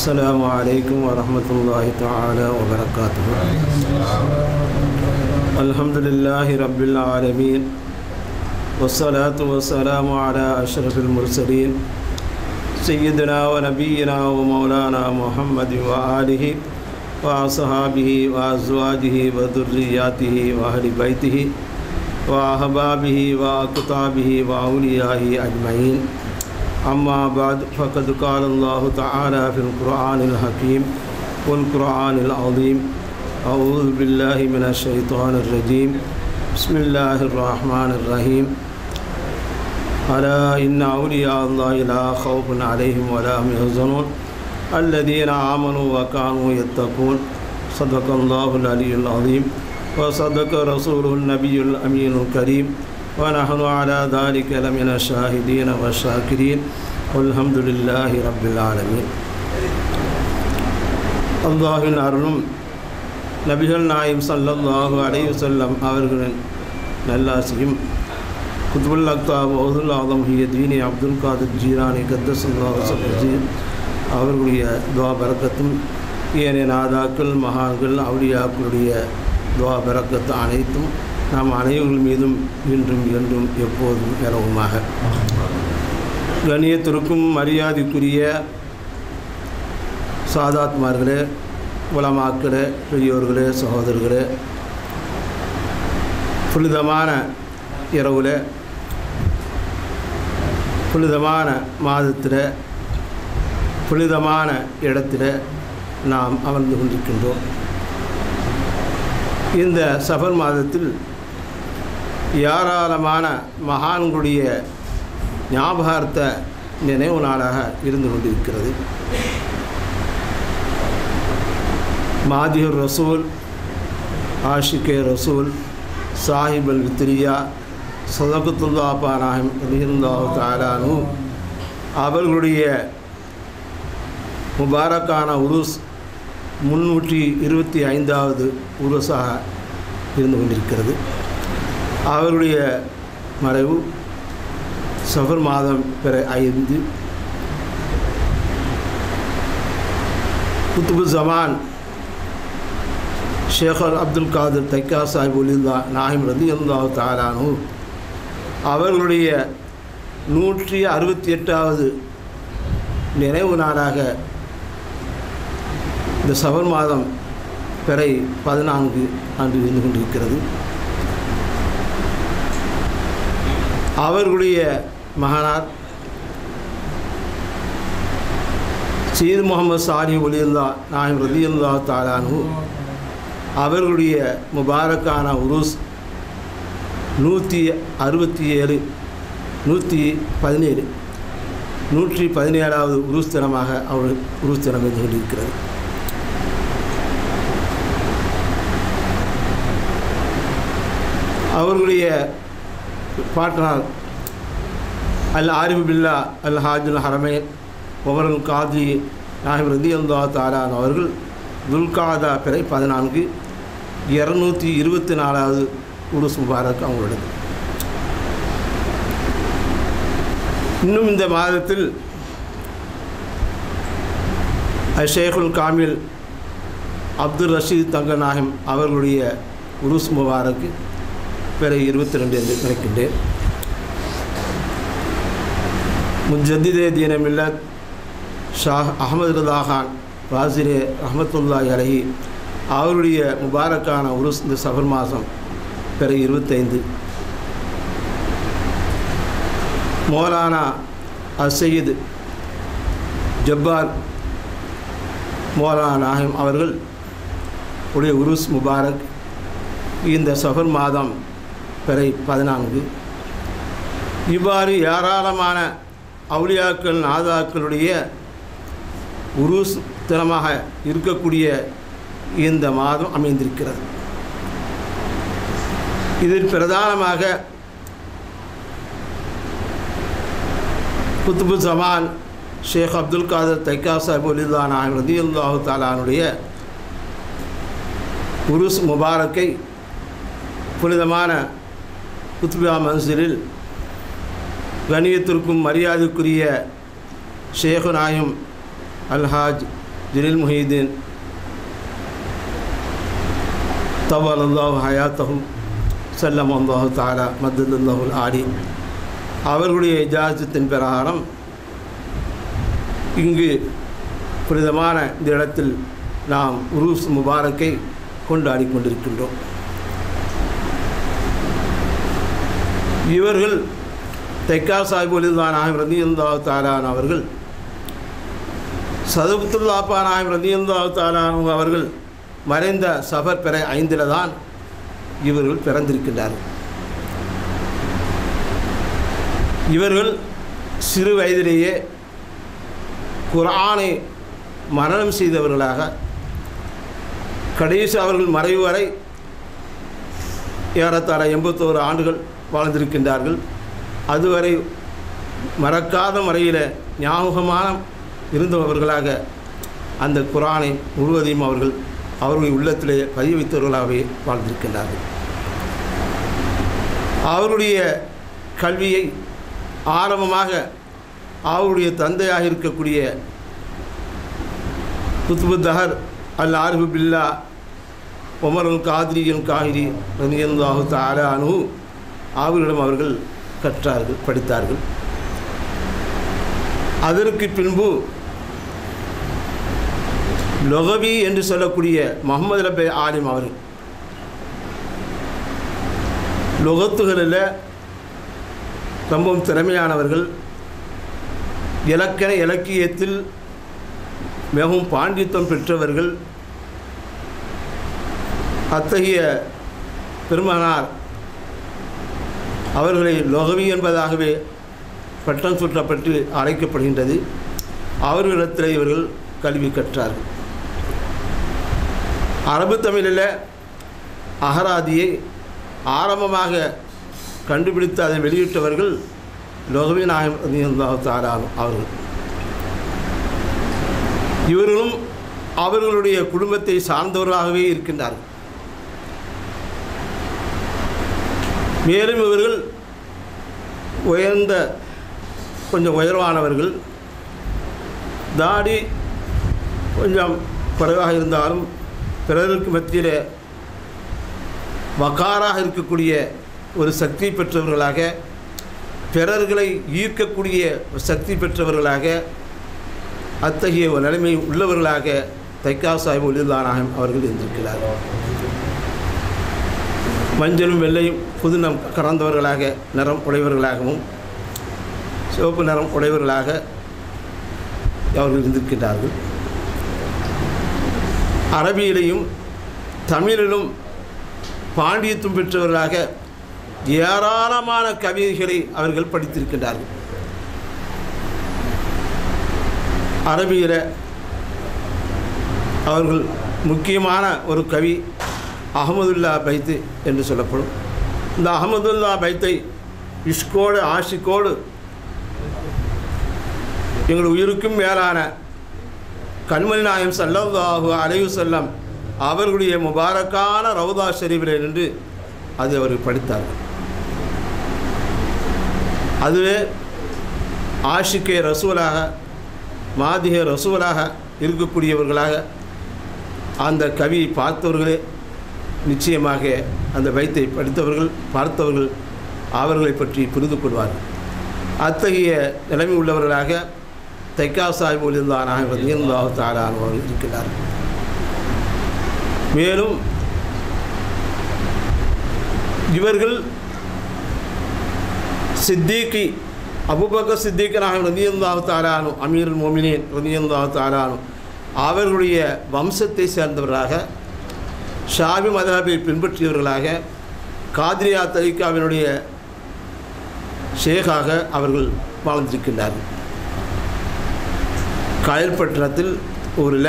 السلام عليكم ورحمة الله تعالى وبركاته. الحمد لله رب العالمين والصلاة والسلام على أشرف المرسلين سيدنا ونبينا ومولانا محمد وآله وأصحابه وأزواجه وذرياته وأهل بيته وأحبابه وأقطابه وأوليائه أجمعين. أما بعد فقد قال الله تعالى في القرآن الحكيم والقرآن العظيم: أعوذ بالله من الشيطان الرجيم، بسم الله الرحمن الرحيم. ألا إن أولياء الله لا خوف عليهم ولا هم يحزنون الذين آمنوا وكانوا يتقون. صدق الله العلي العظيم وصدق رسوله النبي الأمين الكريم ونحن على ذلك لمن الشاهدين والشاكرين والحمد لله رب العالمين. அல்லாஹ்வின் அருளும் நபிகள் நாயகம் ஸல்லல்லாஹு அலைஹி வஸல்லம் அவர்களின் நல்லாசியும் குத்புல் அக்தாப் வௌதுல் ஆலம் ஹிய தீனி அப்துல் காதிர் ஜீலானி கத்தஸல்லாஹு ஸல்லல்லாஹு அவர்களுடைய துஆ பரக்கத்தும் ஏனைய நாதாக்கள் மகான்கள் அவுலியாக்களுடைய துஆ பரக்கத்து அனைத்தும் நாம் அனைவர்கள் மீதும் இன்றும் என்றும் எப்போதும் நிலவுமாக. கண்ணியத்திற்கும் மரியாதைக்குரிய சாதாத்மார்களே, உலமாக்களே, பெரியோர்களே, சகோதரர்களே, புனிதமான இரவில் புனிதமான மாதத்தில் புனிதமான இடத்தில் நாம் அமர்ந்து கொண்டிருக்கின்றோம். இந்த சஃபர் மாதத்தில் ஏராளமான மகான்களுடைய ஞாபகார்த்த நினைவு நாளாக இருந்து கொண்டிருக்கிறது. மாதியுர் ரசூல், ஆஷிகே ரசூல், சாஹிப் அல் வித்ரியா, சதகத்துல்லா பானாஹிம் ரலியல்லாஹு தஆலா அன்ஹு அவர்களுடைய முபாரக்கான உருஸ் 325வது உருஸாக இருந்து கொண்டிருக்கிறது. அவருடைய மறைவு சஃபர் மாதம் பிற 5. குத்துபு ஜமான் ஷேக் அப்துல் காதிர் தைக்கா சாஹிப் உலில்லா நாயிம் ரலியல்லாஹு தஆலா அன்ஹு அவர்களுடைய 168வது நினைவு நாளாக இந்த சஃபர் மாதம் பிறை 14 அன்று இருந்து கொண்டிருக்கிறது. அவர்களுடைய மகனார் சையத் முஹம்மது சாலிஹ் வலியுல்லா நாயிம் ரலியல்லாஹு தஆலா அன்ஹு அவர்களுடைய முபாரக்கான உருஸ் 117வது உருஸ் தினமாக அவர் உருஸ் தினம் இருந்து கொண்டிருக்கிறது. அவர்களுடைய பாட்டனார் அல் ஆரிஃப் பில்லா அல் ஹாஜுல் ஹரமைன் ஒமருல் காதி நாயிம் ரலியல்லாஹு தஆலா அவர்கள் துல்காதா பிறை 14 224வது உருஸ் முபாரக் அவங்களோடது. இன்னும் இந்த மாதத்தில் ஷேகுல் காமில் அப்துல் ரஷீத் தங்க நாயிம் அவர்களுடைய உருஸ் முபாரக் பிறை 22 என்று நினைக்கின்றேன். முஜத்திதே தீன மில்லத் ஷாஹ் அஹமது ரதா கான் வாசிரே ரஹ்மத்துல்லாஹி அலைஹி அவருடைய முபாரக்கான உருஸ் இந்த சஃபர் மாதம் பிறை 25. மௌலானா அசையீத் ஜப்பார் மௌலானா நாயிம் அவர்கள் உடைய உருஸ் முபாரக் இந்த சஃபர் மாதம் பிறை 14. இவ்வாறு ஏராளமான அவுலியாக்கள் நாதாக்களுடைய உருஸ் தினமாக இருக்கக்கூடிய இந்த மாதம் அமைந்திருக்கிறது. இதில் பிரதானமாக குத்துபு ஜமான் ஷேக் அப்துல் காதிர் தைக்கா சாஹிப் உலில்லா நாயிம் ரலியல்லாஹு தஆலா அன்ஹுடைய உருஸ் முபாரக்கை புனிதமான குத்பியா மன்சிலில் கண்ணியத்திற்கும் மரியாதைக்குரிய ஷேக் நாயும் அல்ஹாஜ் ஜலீல் முஹீதீன் தவலல்லாஹு ஹயாத்தஹு சல்லம் அல்லாஹு தஆலா மத்தல்லாஹுல் ஆலி அவர்களுடைய இஜாசத்தின் பிரகாரம் இங்கு புனிதமான இந்த இடத்தில் நாம் உருஸ் முபாரக்கை கொண்டாடி கொண்டிருக்கின்றோம். இவர்கள் தெக்கா சாஹிப் ஒலிதானாக ரலியல்லாஹு தஆலா அவர்கள் சதுபத்துல்லாப்பா நாயம் ரலியல்லாஹு தஆலா அவர்கள் மறைந்த சஃபர் பிறை 5 தான் இவர்கள் பிறந்திருக்கின்றார்கள். இவர்கள் சிறு வயதிலேயே குர்ஆனை மரணம் செய்தவர்களாக கடைசி அவர்கள் மறைவு வரை ஏறத்தாழ 81 ஆண்டுகள் வாழ்ந்திருக்கின்றார்கள். அதுவரை மறக்காத முறையில் ஞாபகமான இருந்தவர்களாக அந்த குர்ஆனை முழுவதையும் அவர்களுடைய உள்ளத்திலே பதிய வைத்தவர்களாகவே வாழ்ந்திருக்கின்றார்கள். அவருடைய கல்வியை ஆரம்பமாக அவருடைய தந்தையாக இருக்கக்கூடிய குத்புத்தஹர் அல் ஆரிஃபு பில்லா உமர் அல் காதிரி அல் காஹிரி ரலியல்லாஹு தஆலா அன்ஹு அவர்களிடம் அவர்கள் கற்றார்கள், படித்தார்கள். அதற்கு பின்பு லொகவி என்று சொல்லக்கூடிய முஹம்மது ரபி ஆலிம் அவர்கள் லொகத்துகளில் ரொம்பவும் திறமையானவர்கள், இலக்கியத்தில் மிகவும் பாண்டித்யம் பெற்றவர்கள். அத்தகைய பெருமானார் அவர்களை லொகவி என்பதாகவே பட்டம் சுற்றப்பட்டு அழைக்கப்படுகின்றது. அவர்களிடத்தில் இவர்கள் கல்வி கற்றார்கள். அரபு தமிழில் அகராதியை ஆரம்பமாக கண்டுபிடித்து அதை வெளியிட்டவர்கள் லொகவி நாயம் ரலியல்லாஹு தஆலா அவர்கள். இவர்களும் அவர்களுடைய குடும்பத்தை சார்ந்தவர்களாகவே இருக்கின்றார்கள். மேலும் இவர்கள் கொஞ்சம் உயர்வானவர்கள். தாடி கொஞ்சம் குறைவாக இருந்தாலும் பிறருக்கு மத்தியில் வக்காராக இருக்கக்கூடிய ஒரு சக்தி பெற்றவர்களாக, பிறர்களை ஈர்க்கக்கூடிய சக்தி பெற்றவர்களாக, அத்தகைய ஒரு நிலைமை உள்ளவர்களாக தெக்கா சாஹிப் ஒலிதானாக அவர்கள் இருந்திருக்கிறார்கள். மஞ்சளும் வெள்ளையும் புதுநம் கறந்தவர்களாக, நிறம் உடையவர்களாகவும் சிவப்பு நிறம் உடையவர்களாக அவர்கள் இருந்திருக்கிறார்கள். அரபியிலையும் தமிழிலும் பாண்டியத்துவம் பெற்றவர்களாக ஏராளமான கவிதைகளை அவர்கள் படித்திருக்கின்றார்கள். அரபியில் அவர்கள் முக்கியமான ஒரு கவி அஹமதுல்லா பைத்து என்று சொல்லப்படும். இந்த அஹமதுல்லா பைத்தை இஷ்கோடு ஆஷிக்கோடு எங்கள் உயிருக்கும் மேலான கண்மணி நாயம் ஸல்லல்லாஹு அலைஹி வஸல்லம் அவர்களுடைய முபாரக்கான ரவுதா ஷரீஃபில் நின்று அது அவர்கள் படித்தார்கள். அதுவே ஆஷிகே ரசூலாக, மாதிகே ரசூலாக இருக்கக்கூடியவர்களாக அந்த கவியை பார்த்தவர்களே நிச்சயமாக அந்த பைத்தை படித்தவர்கள், பார்த்தவர்கள் அவர்களை பற்றி புரிந்து கொள்வார்கள். அத்தகைய நிலைமை உள்ளவர்களாக தெக்கா சாஹிப் ஒலிதானாக ரலியல்லாஹு தஆலா அவர்கள் இருக்கிறார்கள். மேலும் இவர்கள் சித்திகி அபூபக்கர் சித்திகனாக ரலியல்லாஹு தஆலா அமீருல் மோமினீன் ரலியல்லாஹு தஆலா அவர்களுடைய வம்சத்தை சேர்ந்தவர்களாக, ஷாபி மதஹபை பின்பற்றியவர்களாக, காதிரியா தரீகாவினுடைய ஷேகாக அவர்கள் வாழ்ந்திருக்கின்றார்கள். காயல்பட்டினத்தில் ஊரில்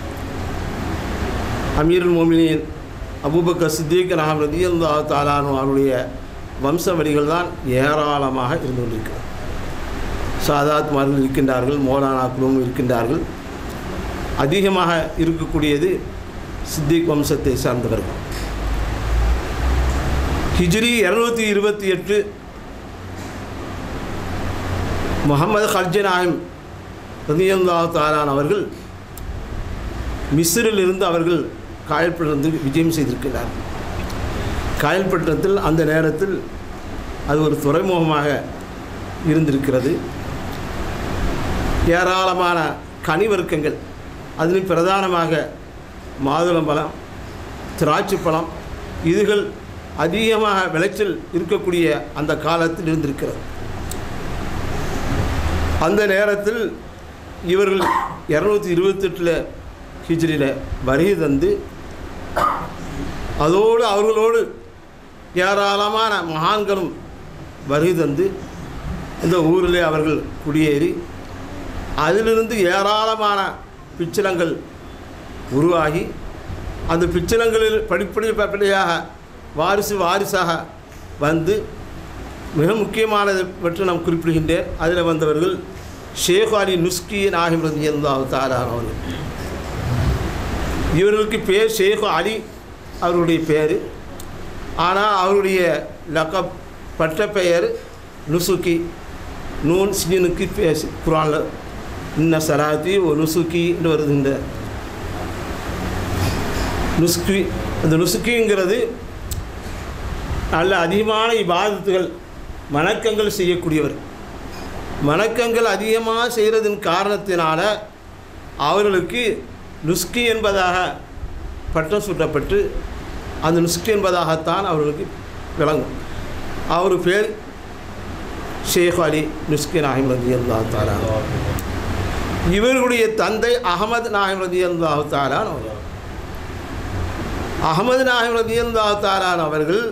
அமீருல் மோமினீன் அபூபக்கர் சித்திக் ரலியல்லாஹு தஆலா அவருடைய வம்ச வழிகள் தான் ஏராளமாக இருந்து கொண்டிருக்கிறது. சாதாத்மார்கள் இருக்கின்றார்கள், மௌலானாக்களும் இருக்கின்றார்கள். அதிகமாக இருக்கக்கூடியது சித்திக் வம்சத்தை சார்ந்தவர்கள். ஹிஜ்ரி 228 முஹம்மது ஹல்ஜி நாயம் ரலியல்லாஹு தஆலா அவர்கள் மிஸ்ரிலிருந்து அவர்கள் காயல்பட்டினத்துக்கு விஜயம் செய்திருக்கிறார். காயல்பட்டினத்தில் அந்த நேரத்தில் அது ஒரு துறைமுகமாக இருந்திருக்கிறது. ஏராளமான கனிவர்க்கங்கள், அதிலும் பிரதானமாக மாதுளம்பழம், திராட்சை பழம், இதுகள் அதிகமாக விளைச்சல் இருக்கக்கூடிய அந்த காலத்தில் இருந்திருக்கிறது. அந்த நேரத்தில் இவர்கள் 228 ஹிஜ்ரியில் வருகை தந்து அதோடு அவர்களோடு ஏராளமான மகான்களும் வருகை தந்து இந்த ஊரிலே அவர்கள் குடியேறி அதிலிருந்து ஏராளமான பிச்சலங்கள் உருவாகி அந்த பிச்சலங்களில் படிப்படியாக வாரிசாக வந்து மிக முக்கியமானதை பற்றி நாம் குறிப்பிடுகின்றேன். அதில் வந்தவர்கள் ஷேக் அலி நுஸ்கி நாஹிம் ரலியல்லாஹு தஆலா அவர்கள். இவர்களுக்கு பேர் ஷேக் அலி அவருடைய பேர். ஆனால் அவருடைய லக்கப் பட்ட பெயர் நுசுக்கி. நூன் சினுக்கு பேசு குர்ஆனில் இன்ன சலாத்தி ஒரு நுசுக்கின்னு வருது. இந்த நுஸ்கி, அந்த நுசுக்கிங்கிறது நல்ல அதிகமான இபாதத்துகள் வணக்கங்கள் செய்யக்கூடியவர். வணக்கங்கள் அதிகமாக செய்கிறதின் காரணத்தினால அவர்களுக்கு நுஸ்கி என்பதாக பட்டம் சூட்டப்பட்டு அந்த நுஸ்கி என்பதாகத்தான் அவர்களுக்கு விளங்கும். அவர் பேர் ஷேக் அலி நுஸ்கி நாஹிம் ரலியல்லாஹு தஆலா. இவர்களுடைய தந்தை அஹமது நாஹிம் ரலியல்லாஹு தஆலா அவர்கள். அஹமது நாஹிம் ரலியல்லாஹு தஆலா அவர்கள்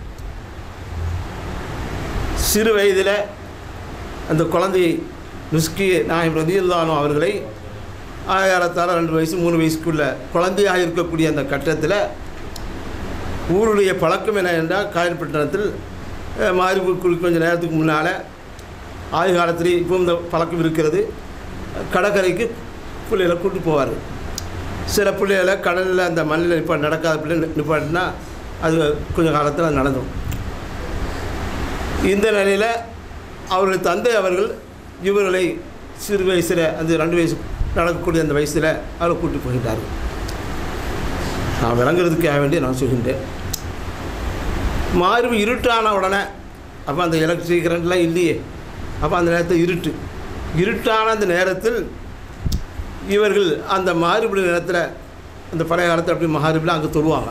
சிறு வயதில் அந்த குழந்தையை நுஸ்கி நாஹிம் ரலியல்லாஹு அவர்களை 2 வயசு 3 வயசுக்குள்ள குழந்தையாக இருக்கக்கூடிய அந்த கட்டத்தில் ஊருடைய பழக்கம் என்ன என்றால், காயல்பட்டினத்தில் மாரிபு கொஞ்சம் நேரத்துக்கு முன்னால் ஆய்வு காலத்திலே இப்போ இந்த பழக்கம் இருக்கிறது. கடற்கரைக்கு பிள்ளைகளை கூட்டு போவார். சில பிள்ளைகளை கடலில் அந்த மண்ணில் இப்போ நடக்காத பிள்ளை நிப்பாட்டினா அது கொஞ்சம் காலத்தில் அது நடந்துடும். இந்த நிலையில் அவருடைய தந்தை அவர்கள் இவர்களை சிறு வயசில் அந்த 2 வயசு நடக்கக்கூடிய அந்த வயசில் அவரை கூட்டி போகின்றார்கள். நான் விளங்குறதுக்காக வேண்டி நான் சொல்கின்றேன். மாரிபு இருட்டான உடனே, அப்போ அந்த எலக்ட்ரிக் கரண்ட்லாம் இல்லையே, அப்போ அந்த நேரத்தில் இருட்டான அந்த நேரத்தில் இவர்கள் அந்த மாரிபு நேரத்தில் அந்த பழைய காலத்தில் அப்படி மகாரிபில் அங்கே தொழுவாங்க.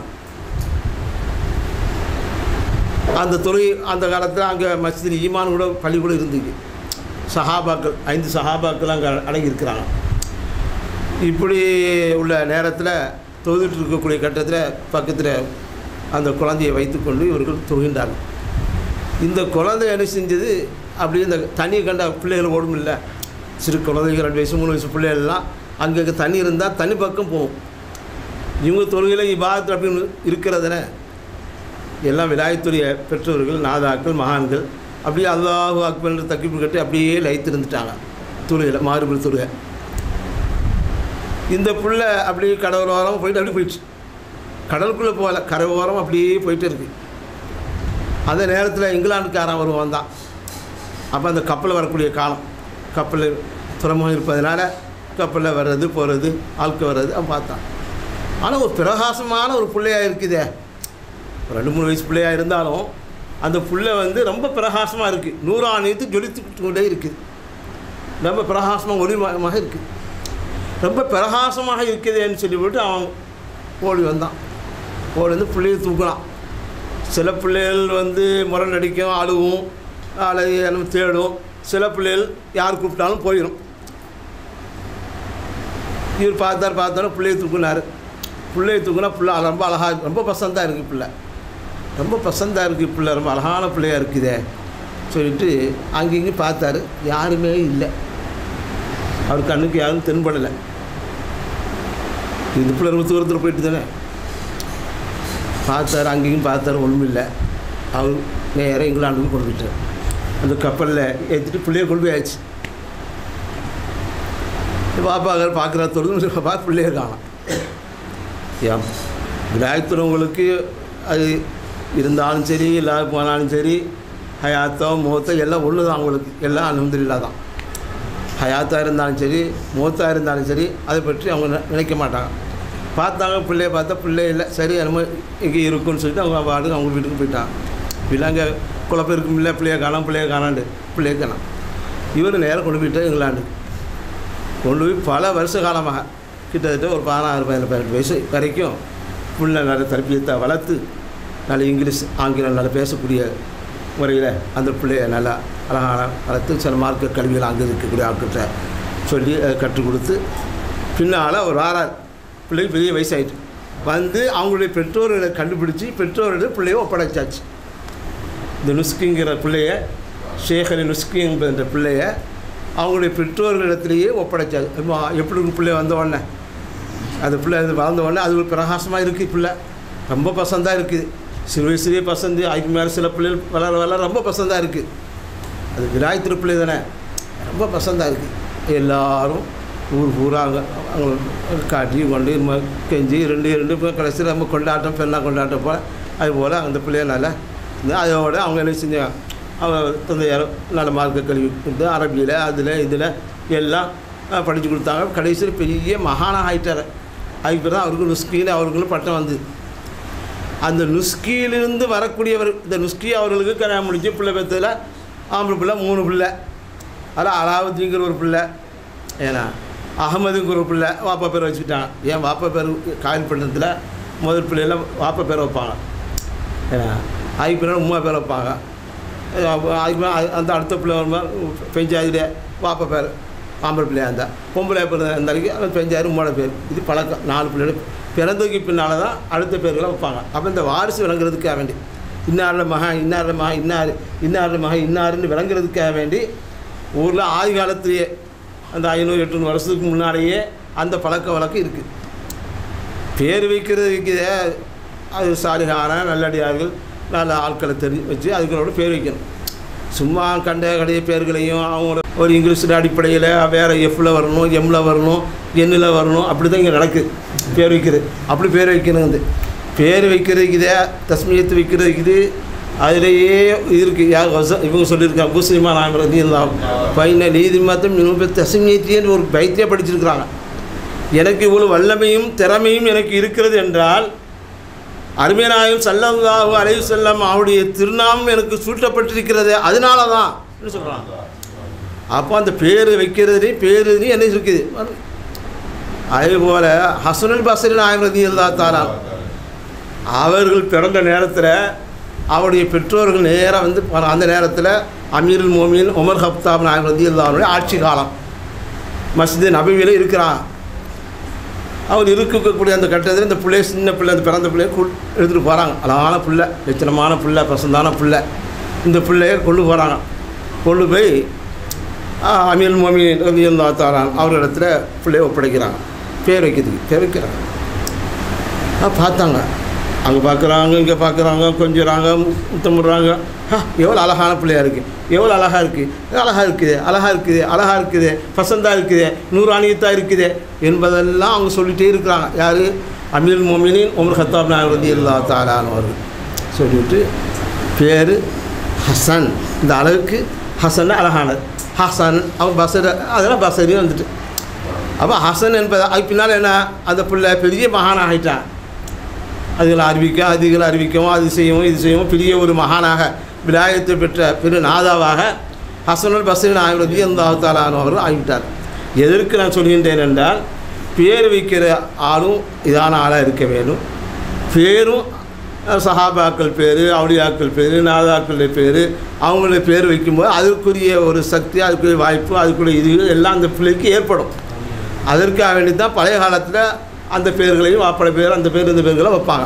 அந்த அந்த காலத்தில் அங்கே மஸ்ஜித் ஈமான் கூட பள்ளி கூட இருந்துச்சு. சஹாபாக்கள் 5 சஹாபாக்கள் அங்கே அடங்கியிருக்கிறாங்க. இப்படி உள்ள நேரத்தில் தொழுதுட்டு இருக்கக்கூடிய கட்டத்தில் பக்கத்தில் அந்த குழந்தையை வைத்துக்கொண்டு இவர்கள் தொழுகின்றார்கள். இந்த குழந்தை என்ன செஞ்சது, அப்படி இந்த தண்ணி கண்ட பிள்ளைகள் ஓடும் இல்லை, சிறு குழந்தைகள் 2 வயசு 3 வயசு பிள்ளைகள்லாம் அங்கே தண்ணி இருந்தால் தண்ணி பக்கம் போகும். இவங்க தொழுகையில் இபாதத் அப்படின்னு இருக்கிறதுன எல்லாம் விலாயத்துடைய பெற்றோர்கள், நாதாக்கள், மகான்கள் அப்படியே அல்லாஹு அக்பர் என்று தக்பீர் கட்டி அப்படியே லைத்து இருந்துட்டாங்க தொழுகையில், மாறுபடி தொழுகை. இந்த பிள்ளை அப்படியே கடல் ஓரம் போயிட்டு அப்படி போயிடுச்சு. கடலுக்குள்ளே போகல, கரை ஓரம் அப்படியே போயிட்டு இருக்குது. அந்த நேரத்தில் இங்கிலாந்துக்காரன் வருவான் தான். அப்போ அந்த கப்பலில் வரக்கூடிய காலம், கப்பலில் துறைமுகம் இருப்பதனால கப்பலில் வர்றது போகிறது, ஆட்கள் வர்றது அவன் பார்த்தான். ஆனால் ஒரு பிரகாசமான ஒரு பிள்ளையாக இருக்குதே, 2-3 வயசு பிள்ளையாக இருந்தாலும் அந்த பிள்ளை ரொம்ப பிரகாசமாக இருக்குது, நூறாணியத்து ஜொலித்து கொண்டே இருக்குது, ரொம்ப பிரகாசமாக ஒளிமயமாக இருக்குது, ரொம்ப பிரகாசமாக இருக்குதுன்னு சொல்லிவிட்டு அவன் ஓடி வந்தான். ஓடி வந்து பிள்ளையை தூக்கலாம். சில பிள்ளைகள் முரண்டடிக்கும், அழுவும், அல்லது தேடும். சில பிள்ளைகள் யார் கூப்பிட்டாலும் போயிடும். இவர் பார்த்தாலும் பிள்ளையை தூக்குனார். பிள்ளையை தூக்குனா பிள்ளை ரொம்ப அழகாக, ரொம்ப பசந்தாக இருக்குது, பிள்ளை ரொம்ப பசந்தாக இருக்குது, பிள்ளை ரொம்ப அழகான பிள்ளையாக இருக்குதே சொல்லிட்டு அங்கேயும் பார்த்தாரு. யாருமே இல்லை, அவர் கண்ணுக்கு யாரும் தென்படலை. இந்த பிள்ளை ரொம்ப தூரத்தில் போயிட்டு தானே பார்த்தார். அங்கேயும் பார்த்தார், ஒன்றும் இல்லை. அவர் நேராக இங்கிலாந்துக்கு கொண்டு போயிட்டார். அந்த கப்பலில் ஏற்றிட்டு பிள்ளையை கொண்டு போயாச்சு. பாப்பாக்கள் பார்க்குற தொழுது பார்த்து பிள்ளையை காணலாம். ஏன் விநாயகத்துறவங்களுக்கு அது இருந்தாலும் சரி, இல்லாத போனாலும் சரி, ஹயாத்தோ முகத்தோ எல்லாம் ஒன்று தான். அவங்களுக்கு எல்லாம் அல்ஹம்துலில்லாஹ் தான். ஹயாத்தாக இருந்தாலும் சரி, முகத்தாக இருந்தாலும் சரி, அதை பற்றி அவங்க நினைக்க மாட்டாங்க. பார்த்தாங்க, பிள்ளைய பார்த்தா பிள்ளை இல்லை, சரி என்னமோ இங்கே இருக்குன்னு சொல்லிட்டு அவங்க பாட்டுக்கு அவங்க வீட்டுக்கு போயிட்டாங்க. பிள்ளைங்க குழப்பம் இருக்கும், இல்லை பிள்ளைய காணாண்டு பிள்ளைய காணாம். இவர் நேரம் கொண்டு போயிட்டு இங்கிலாண்டு கொண்டு போய் பல வருஷ காலமாக கிட்டத்தட்ட ஒரு 16-18 வயசு வரைக்கும் பிள்ளை நல்ல தரப்பியத்தை வளர்த்து நல்ல இங்கிலீஷ் ஆங்கிலம் நல்லா பேசக்கூடிய முறையில் அந்த பிள்ளைய நல்லா அழகான வளர்த்து சில மார்க்க கல்வியில் அங்கே இருக்கக்கூடிய ஆட்கிட்ட சொல்லி கற்றுக் கொடுத்து பின்னால் ஒரு வாரார். பிள்ளைக்கு பெரிய வயசாகிட்டு வந்து அவங்களுடைய பெற்றோர்களை கண்டுபிடிச்சி பெற்றோர்களை பிள்ளையை ஒப்படைச்சாச்சு. இந்த நுஸ்கிங்கிற பிள்ளைய ஷேக் நுஸ்கி என்ற பிள்ளைய அவங்களுடைய பெற்றோர்களிடத்திலேயே ஒப்படைச்சாச்சு. எப்படி இருக்கு பிள்ளை வந்த உடனே, அந்த பிள்ளை வளர்ந்த உடனே அது ஒரு பிரகாசமாக இருக்குது. பிள்ளை ரொம்ப பசந்தாக இருக்குது, சிறு வயசுலேயே பசந்து, அதுக்கு மேலே சில பிள்ளைகள் வளர ரொம்ப பசந்தாக இருக்குது. அது விநாயகர் பிள்ளை தானே, ரொம்ப பசந்தாக இருக்குது. எல்லோரும் ஊர் பூராங்க அவங்க காட்டி கொண்டு கெஞ்சி ரெண்டு கடைசியில் ரொம்ப கொண்டாட்டம் பெண்ணாக கொண்டாட்டம் போல் அதுபோல் அந்த பிள்ளைய நல்லா அதோடு அவங்க என்ன செஞ்சாங்க, அவங்க தந்தையார் நல்ல மார்க்க கல்வி கொடுத்து அரபியில் அதில் இதில் எல்லாம் படித்து கொடுத்தாங்க. கடைசியில் பெரிய மகானாக ஆகிட்டார். அதுக்கு பிறகு அவருக்கு நுஸ்கின்னு அவர்களும் பட்டம் வந்து அந்த நுஸ்கியிலிருந்து வரக்கூடியவர். இந்த நுஸ்கி அவர்களுக்கு கல்யாணம் முடிஞ்சு பிள்ளை பெற்றதில் ஆம்பளை பிள்ளை 3 பிள்ளை. அதில் அலாவுதீங்கிற ஒரு பிள்ளை, ஏன்னா அகமதுங்கிற ஒரு பிள்ளை வாப்பா பேர் வச்சுக்கிட்டாங்க. ஏன் வாப்பா பேர் காயல் பட்டணத்தில் முதல் பிள்ளையில் வாப்பா பேர் வைப்பாங்க, ஏன்னா அதுக்கு பிறகு உமா பேர் வைப்பாங்க. அதுக்கு அந்த அடுத்த பிள்ளை பெஞ்சாதிலே வாப்பா பேர் ஆம்பளை பிள்ளையாக இருந்தால், பொம்பளை பேர் அந்த வரைக்கும் பெஞ்சாயிரம் உம்மோட பேர். இது பழக்கம். 4 பிள்ளைகள் பிறந்ததுக்கு பின்னால் தான் அடுத்த பேர்களை வைப்பாங்க. அப்போ இந்த வாரிசு விளங்குறதுக்காக வேண்டி இன்னாரில் மகன் இன்னாரில் மகன் இன்னாரில் மகன் இன்னாருன்னு விளங்குறதுக்காக வேண்டி ஊரில் ஆதி காலத்திலேயே அந்த 500-800 வருஷத்துக்கு முன்னாடியே அந்த பழக்க வழக்கம் இருக்குது. பேர் வைக்கிறதுக்கு அது சாலிகான நல்லடியார்கள் நல்ல ஆட்களை வச்சு அதுகளோட பேர் வைக்கணும். சும்மா கடைய பேர்களையும் அவங்கள ஒரு இங்கிலீஷில் அடிப்படையில் வேறு எஃப்பில் வரணும், எம்மில் வரணும், எண்ணில் வரணும், அப்படி தான் இங்கே நடக்குது பேர் வைக்கிறது. அப்படி பேர் வைக்கணும். பேர் வைக்கிறதுக்குதே தஸ்மியத்து வைக்கிறதுக்குது அதிலேயே இருக்குது. இவங்க சொல்லியிருக்காங்க பூசிமா நாயகம் இருந்தால் பையனை நீதி மாத்திரம் இன்னும் தஸ்மியத்தின்னு ஒரு பைத்தியம் படிச்சிருக்கிறாங்க. எனக்கு இவ்வளோ வல்லமையும் திறமையும் எனக்கு இருக்கிறது என்றால் அருமைநாயகம் ஸல்லல்லாஹு அலைஹி வஸல்லம் அவருடைய திருநாமம் எனக்கு சூட்டப்பட்டிருக்கிறது, அதனால தான் சொல்கிறாங்க. அப்போ அந்த பேர் வைக்கிறது பேர் என்ன இருக்குது. அதேபோல் ஹஸனுல் பஸ்ரி நாயகம் ரலியல்லாஹு தஆலா அவர்கள் பிறந்த நேரத்தில் அவருடைய பெற்றோர்கள் நேராக வந்து அந்த நேரத்தில் அமீருல் மோமினின் உமர் கத்தாப் நாயகம் ரலியல்லாஹு அன்ஹு ஆட்சி காலம் மஸ்ஜித் நபவியில் இருக்கிறான். அவர் இருக்கக்கூடிய அந்த கட்டத்தில் இந்த பிள்ளை சின்ன பிள்ளை அந்த பிறந்த பிள்ளையை எடுத்துகிட்டு போகிறாங்க. அழகான பிள்ளை, லட்சணமான பிள்ளை, பசந்தான பிள்ளை. இந்த பிள்ளையை கொண்டு போகிறாங்க. கொண்டு போய் அமீருல் மோமினின் ரலியல்லாஹு தஆலா அவர்களிடத்தில் பிள்ளையை ஒப்படைக்கிறாங்க. பேர் வைக்கிறாங்க. பார்த்தாங்க, அங்கே பார்க்குறாங்க, இங்கே பார்க்குறாங்க, கொஞ்சிறாங்க, முத்தமிடுறாங்க. எவ்வளோ அழகான பிள்ளையாக இருக்குது, எவ்வளோ அழகாக இருக்குது, அழகாக இருக்குது, பசந்தாக இருக்குது, நூறானியத்தாக இருக்குது என்பதெல்லாம் அவங்க சொல்லிகிட்டே இருக்கிறாங்க. யார்? அமீருல் மோமினின் உமர் கத்தாப் நாயகம் ரலியல்லாஹு தஆலா அவர்கள் சொல்லிவிட்டு பேர் ஹசன். இந்த அளவுக்கு ஹசன் அழகானது. ஹசன் அவன் பசர், அதெல்லாம் பசரி வந்துட்டு. அப்போ ஹசன் என்பது அதுக்கு பின்னால் என்ன, அந்த பிள்ளை பெரிய மகான் ஆகிட்டான். அதுகளை அறிவிக்கவும் அது செய்யவும் இது செய்யவும் பெரிய ஒரு மகானாக விலாயத்தை பெற்ற பெரு நாதாவாக ஹஸனுல் பஸ்ரி நாயகம் ரலியல்லாஹு தஆலா அவர்கள் ஆகிவிட்டார். எதற்கு நான் சொல்கின்றேன் என்றால், பேர் வைக்கிற ஆளும் இதான ஆளாக இருக்க வேணும். பேரும் சஹாபாக்கள் பேர், அவுலியாக்கள் பேர், நாதாக்களுடைய பேர், அவங்களுடைய பேர் வைக்கும்போது அதற்குரிய ஒரு சக்தி, அதுக்குரிய வாய்ப்பு, அதுக்குரிய இது எல்லாம் அந்த பிள்ளைக்கு ஏற்படும். அதற்காக வேண்டி தான் பழைய காலத்தில் அந்த பேர்களையும் வாப்பட பேர் அந்த பேர் இந்த பேர்களை வைப்பாங்க.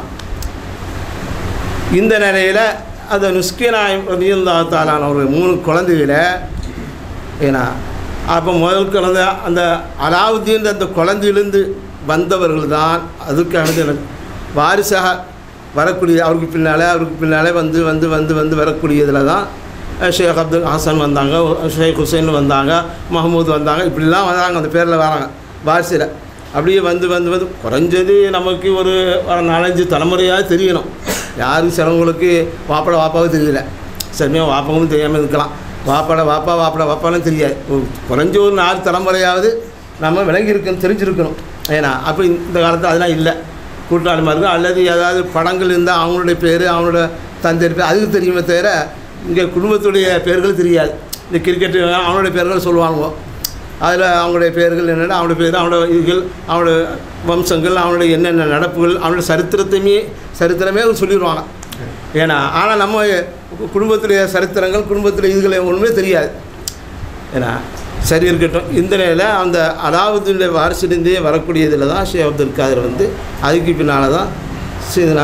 இந்த நிலையில் அந்த நுஸ்கி நாயகம் ரலியல்லாஹு தஆலா ஒரு 3 குழந்தைகளை, ஏன்னா அப்போ முதல் குழந்தை அந்த அலாவுதீன் அந்த குழந்தையிலேருந்து வந்தவர்கள் தான் அதுக்காக வாரிசாக வரக்கூடிய அவருக்கு பின்னாலே வந்து வரக்கூடியதில் தான் ஷேக் அப்துல் ஹசன் வந்தாங்க, ஷேக் ஹுசைன் வந்தாங்க, மஹமூத் வந்தாங்க, இப்படிலாம் வந்தாங்க. அந்த பேரில் வராங்க வாரிசில். அப்படியே வந்து குறைஞ்சது நமக்கு ஒரு 4-5 தலைமுறையாக தெரியணும். யாரும் சிலவங்களுக்கு வாப்பாவை தெரியல, சரியாக வாப்பாவும் தெரியாமல் இருக்கலாம். வாப்பான்னு தெரியாது. குறைஞ்ச ஒரு 4 தலைமுறையாவது நம்ம விளங்கியிருக்கணும், தெரிஞ்சிருக்கணும். ஏன்னா அப்போ இந்த காலத்தில் அதெல்லாம் இல்லை. கூட்டாளிமார்கள் அல்லது ஏதாவது படங்கள் இருந்தால் அவங்களுடைய பேர் அவங்களோட தந்தையர் பேர் அதுக்கு தெரியுமே தவிர இங்கே குடும்பத்துடைய பேர்கள் தெரியாது. இந்த கிரிக்கெட்டு அவனுடைய பேர்கள் சொல்லுவாங்க, அதில் அவங்களுடைய பேர்கள் என்னென்னா அவனுடைய பேர் அவனோட இதுகள் அவனோட வம்சங்கள் அவனுடைய என்னென்ன நடப்புகள் அவனுடைய சரித்திரமே சொல்லிடுவாங்க. ஏன்னா ஆனால் நம்ம குடும்பத்துடைய சரித்திரங்கள் குடும்பத்துடைய இதுகளை ஒன்றுமே தெரியாது. ஏன்னா சரி இருக்கட்டும். இந்த நிலையில் அந்த அலாவுதீனுடைய வாரிசிலிருந்தே வரக்கூடியதில் தான் ஷேக் அப்துல் காதர் வந்து அதுக்கு பின்னால் தான் சீதனா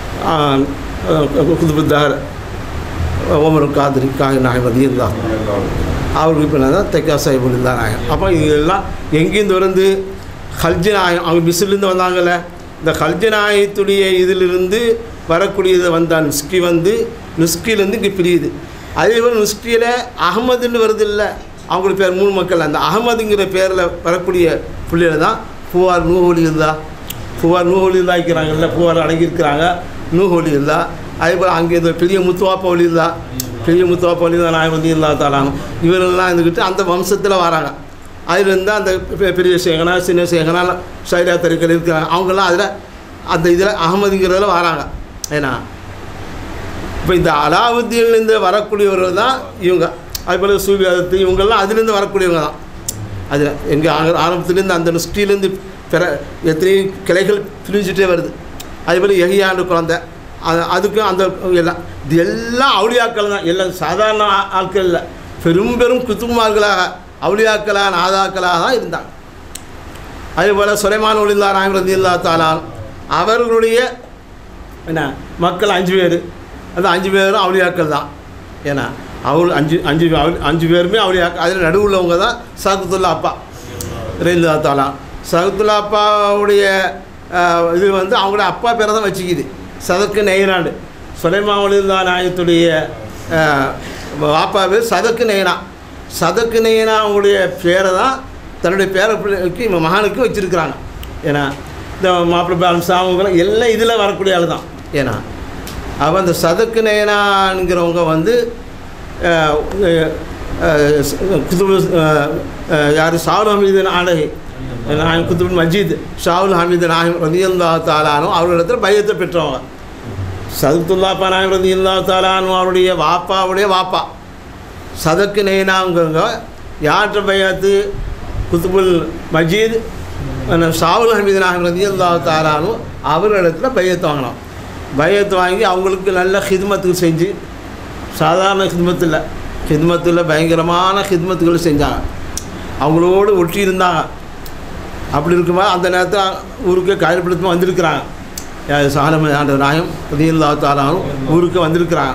குதுபுத்தார் ஓமர் காதிரி நாயகம் ரலியல்லாஹு அவருக்கு பின்னால் தான் தெக்கா சாஹிபுல்லா நாயகம். அப்போ இதெல்லாம் எங்கேருந்து வந்து ஹல்ஜி நாயகம் அவங்க மிஸ்ரிலேருந்து வந்தாங்கல்ல, இந்த ஹல்ஜி நாயகத்துடைய இதிலிருந்து வரக்கூடியது வந்தால் நுஸ்கி வந்து நுஸ்கிலேருந்து இங்கே பிரியுது. அதே போல் நுஸ்கியில் அகமதுன்னு வருது இல்லை, அவங்களுக்கு பேர் 3 மக்கள். அந்த அகமதுங்கிற பேரில் வரக்கூடிய பிள்ளைகள் தான் பூவார் நூஹொலியுல்லா இருக்கிறாங்கல்ல, பூவார் அடங்கியிருக்கிறாங்க நூஹொலியுல்லா. அதே போல் அங்கே இந்த பெரிய முத்துவாப்பா ஒலியுல்லா நாயகம் ரலியல்லாஹு தஆலா இவரெல்லாம் இருந்துக்கிட்டு அந்த வம்சத்தில் வராங்க. அதிலிருந்து அந்த பெரிய சேகனா சின்ன சேகனா ஷைரா தரிக்கல் இருக்கிறாங்க. அவங்கெல்லாம் அதில் அந்த இதில் அகமதுங்கிறதுல வராங்க. ஏன்னா இப்போ இந்த அலாவுத்தீன்லேருந்து வரக்கூடியவர்கள் தான் இவங்க. அதுபோல் சூபியாதத்து இவங்கெல்லாம் அதுலேருந்து வரக்கூடியவங்க தான். அதில் எங்கள் ஆரம்பத்துலேருந்து அந்த நுஸ்கிலேருந்து எத்தனை கிளைகள் பிரிஞ்சுட்டே வருது. அதேபோல் யஹ்யான்னு குழந்தை அதுக்கும் அந்த எல்லாம் இது எல்லாம் அவுலியாக்கள் தான். எல்லாம் சாதாரண ஆட்கள் இல்லை, பெரும் குத்துமார்களாக அவுலியாக்களாக நாதாக்களாக தான் இருந்தாங்க. அதேபோல் சுலைமான் வலியுல்லாஹி நாயகம் ரலியல்லாஹு தஆலா அவர்களுடைய என்ன மக்கள் 5 பேர். அந்த 5 பேரும் அவுலியாக்கள் தான். ஏன்னா அவள் அஞ்சு பேருமே அவுலியாக்கள். அதில் நடுவில் உள்ளவங்க தான் சகத்துல்லா அப்பா ரலியல்லாஹு தஆலா. சகத்துல்லா அப்பாவுடைய இது வந்து அவங்களுடைய அப்பா பேரை தான் வச்சுக்கிது, சதக்கு நெய்னாண்டு. சுலைமான் வலியுல்லாஹி நாயகத்துடைய வாப்பா பேர் சதக்கு நெய்னா அவங்களுடைய பேரை தான் தன்னுடைய பேர பிள்ளைக்கு மகானுக்கு வச்சுருக்கிறாங்க. ஏன்னா இந்த மாப்பிள்ளை பாலம்சா அவங்களாம் எல்லாம் இதில் வரக்கூடிய ஆள் தான். ஏன்னா அப்போ அந்த சதக்கு நயனான்கிறவங்க வந்து யார் ஷாவுல் ஹமீது நாயகி நாயகம் குத்துபுல் மஜீத் ஷாவுல் ஹமீது நாயகம் ரலியல்லாஹு தஆலானும் அவர்களிடத்தில் பையத்தை பெற்றவங்க. சதுத்துல்லாப்பா நாயகம் ரலியல்லாஹு தஆலானும் அவருடைய வாப்பா சதக்கு நயனாங்கிறவங்க யார்கிட்ட பையத்து குத்துபுல் மஜீத் ஷாவுல் ஹமீது நாயகம் ரலியல்லாஹு தஆலானும் அவர்களிடத்தில் பையத்தை வாங்கினோம். பையத்தை வாங்கி அவங்களுக்கு நல்ல ஹித்மத்துக்கு செஞ்சு, சாதாரண ஹித்மத்தில் பயங்கரமான ஹித்மத்துகள் செஞ்சாங்க. அவங்களோடு ஒட்டி இருந்தாங்க. அப்படி இருக்கும்போது அந்த நேரத்தில் ஊருக்கு காயப்படுத்தமாக வந்திருக்கிறாங்க. சாலம ஆண்ட நாயம் ரலியல்லாஹு தஆலாவும் ஊருக்கு வந்திருக்கிறாங்க.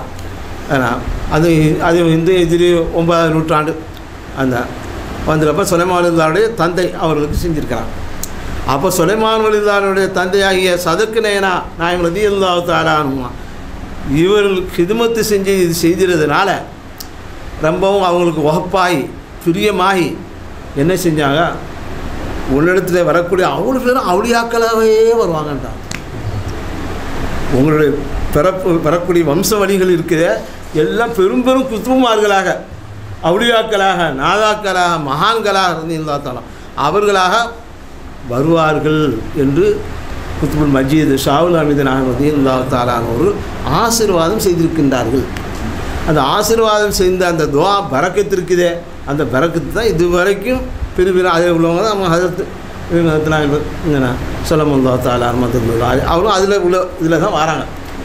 அது இந்த எதிரி 9ஆம் நூற்றாண்டு அந்த வந்தப்போ சுலைமான் வலியுல்லாஹுடைய தந்தை அவர்களுக்கு செஞ்சுருக்கிறாங்க. அப்போ சுலைமான் வலியுல்லாஹுடைய தந்தையாகிய சதக்கு நயனா நாயம் ரலியல்லாஹு தஆலாவும் இவர்களுக்கு ஹிதுமத்து செஞ்சு இது செய்திருந்ததுனால ரொம்பவும் அவங்களுக்கு வகுப்பாகி பிரியமாகி என்ன செஞ்சாங்க, உன்னிடத்தில் வரக்கூடிய அவ்வளோ பேரும் அவுலியாக்களாகவே வருவாங்கன்றாங்க. உங்களுடைய பெறக்கூடிய வம்ச வழிகள் இருக்கிற எல்லாம் பெரும் குத்துபுமார்களாக அவுலியாக்களாக நாதாக்களாக மகான்களாக ரலியல்லாஹு அவர்களாக வருவார்கள் என்று குத்துபுல் மஜீத் ஷாவுல் ஹமீது நாயகம் ரலியல்லாஹு தஆலா ஒரு ஆசீர்வாதம் செய்திருக்கின்றார்கள். அந்த ஆசீர்வாதம் செய்த அந்த துவா பரக்கத்து இருக்குதே, அந்த பரக்கத்து தான் இது வரைக்கும் பெரிய அதில் உள்ளவங்க தான் நம்ம ஹதரத் இங்கே ஸல்லல்லாஹு தஆலா அலைஹி அவரும் அதில் உள்ள இதில் தான் வராங்க.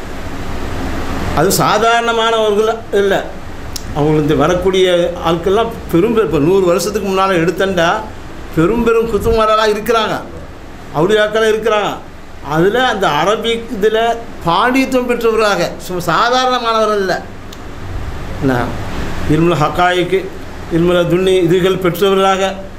அது சாதாரணமானவர்கள் இல்லை, அவங்களுக்கு வரக்கூடிய ஆட்கள்லாம் இப்போ 100 வருஷத்துக்கு முன்னால் எடுத்தண்டா பெரும் குத்துமார்களாக இருக்கிறாங்க, அவுலியாக்களாக இருக்கிறாங்க. அதில் அந்த அரபிக் இதில் பாண்டித்துவம் பெற்றவர்களாக சும்மா சாதாரணமானவர்கள் இல்லை. என்ன இல்முல் ஹக்காயிக்கு இல்முல் துன்னி இதுகள் பெற்றவர்களாக,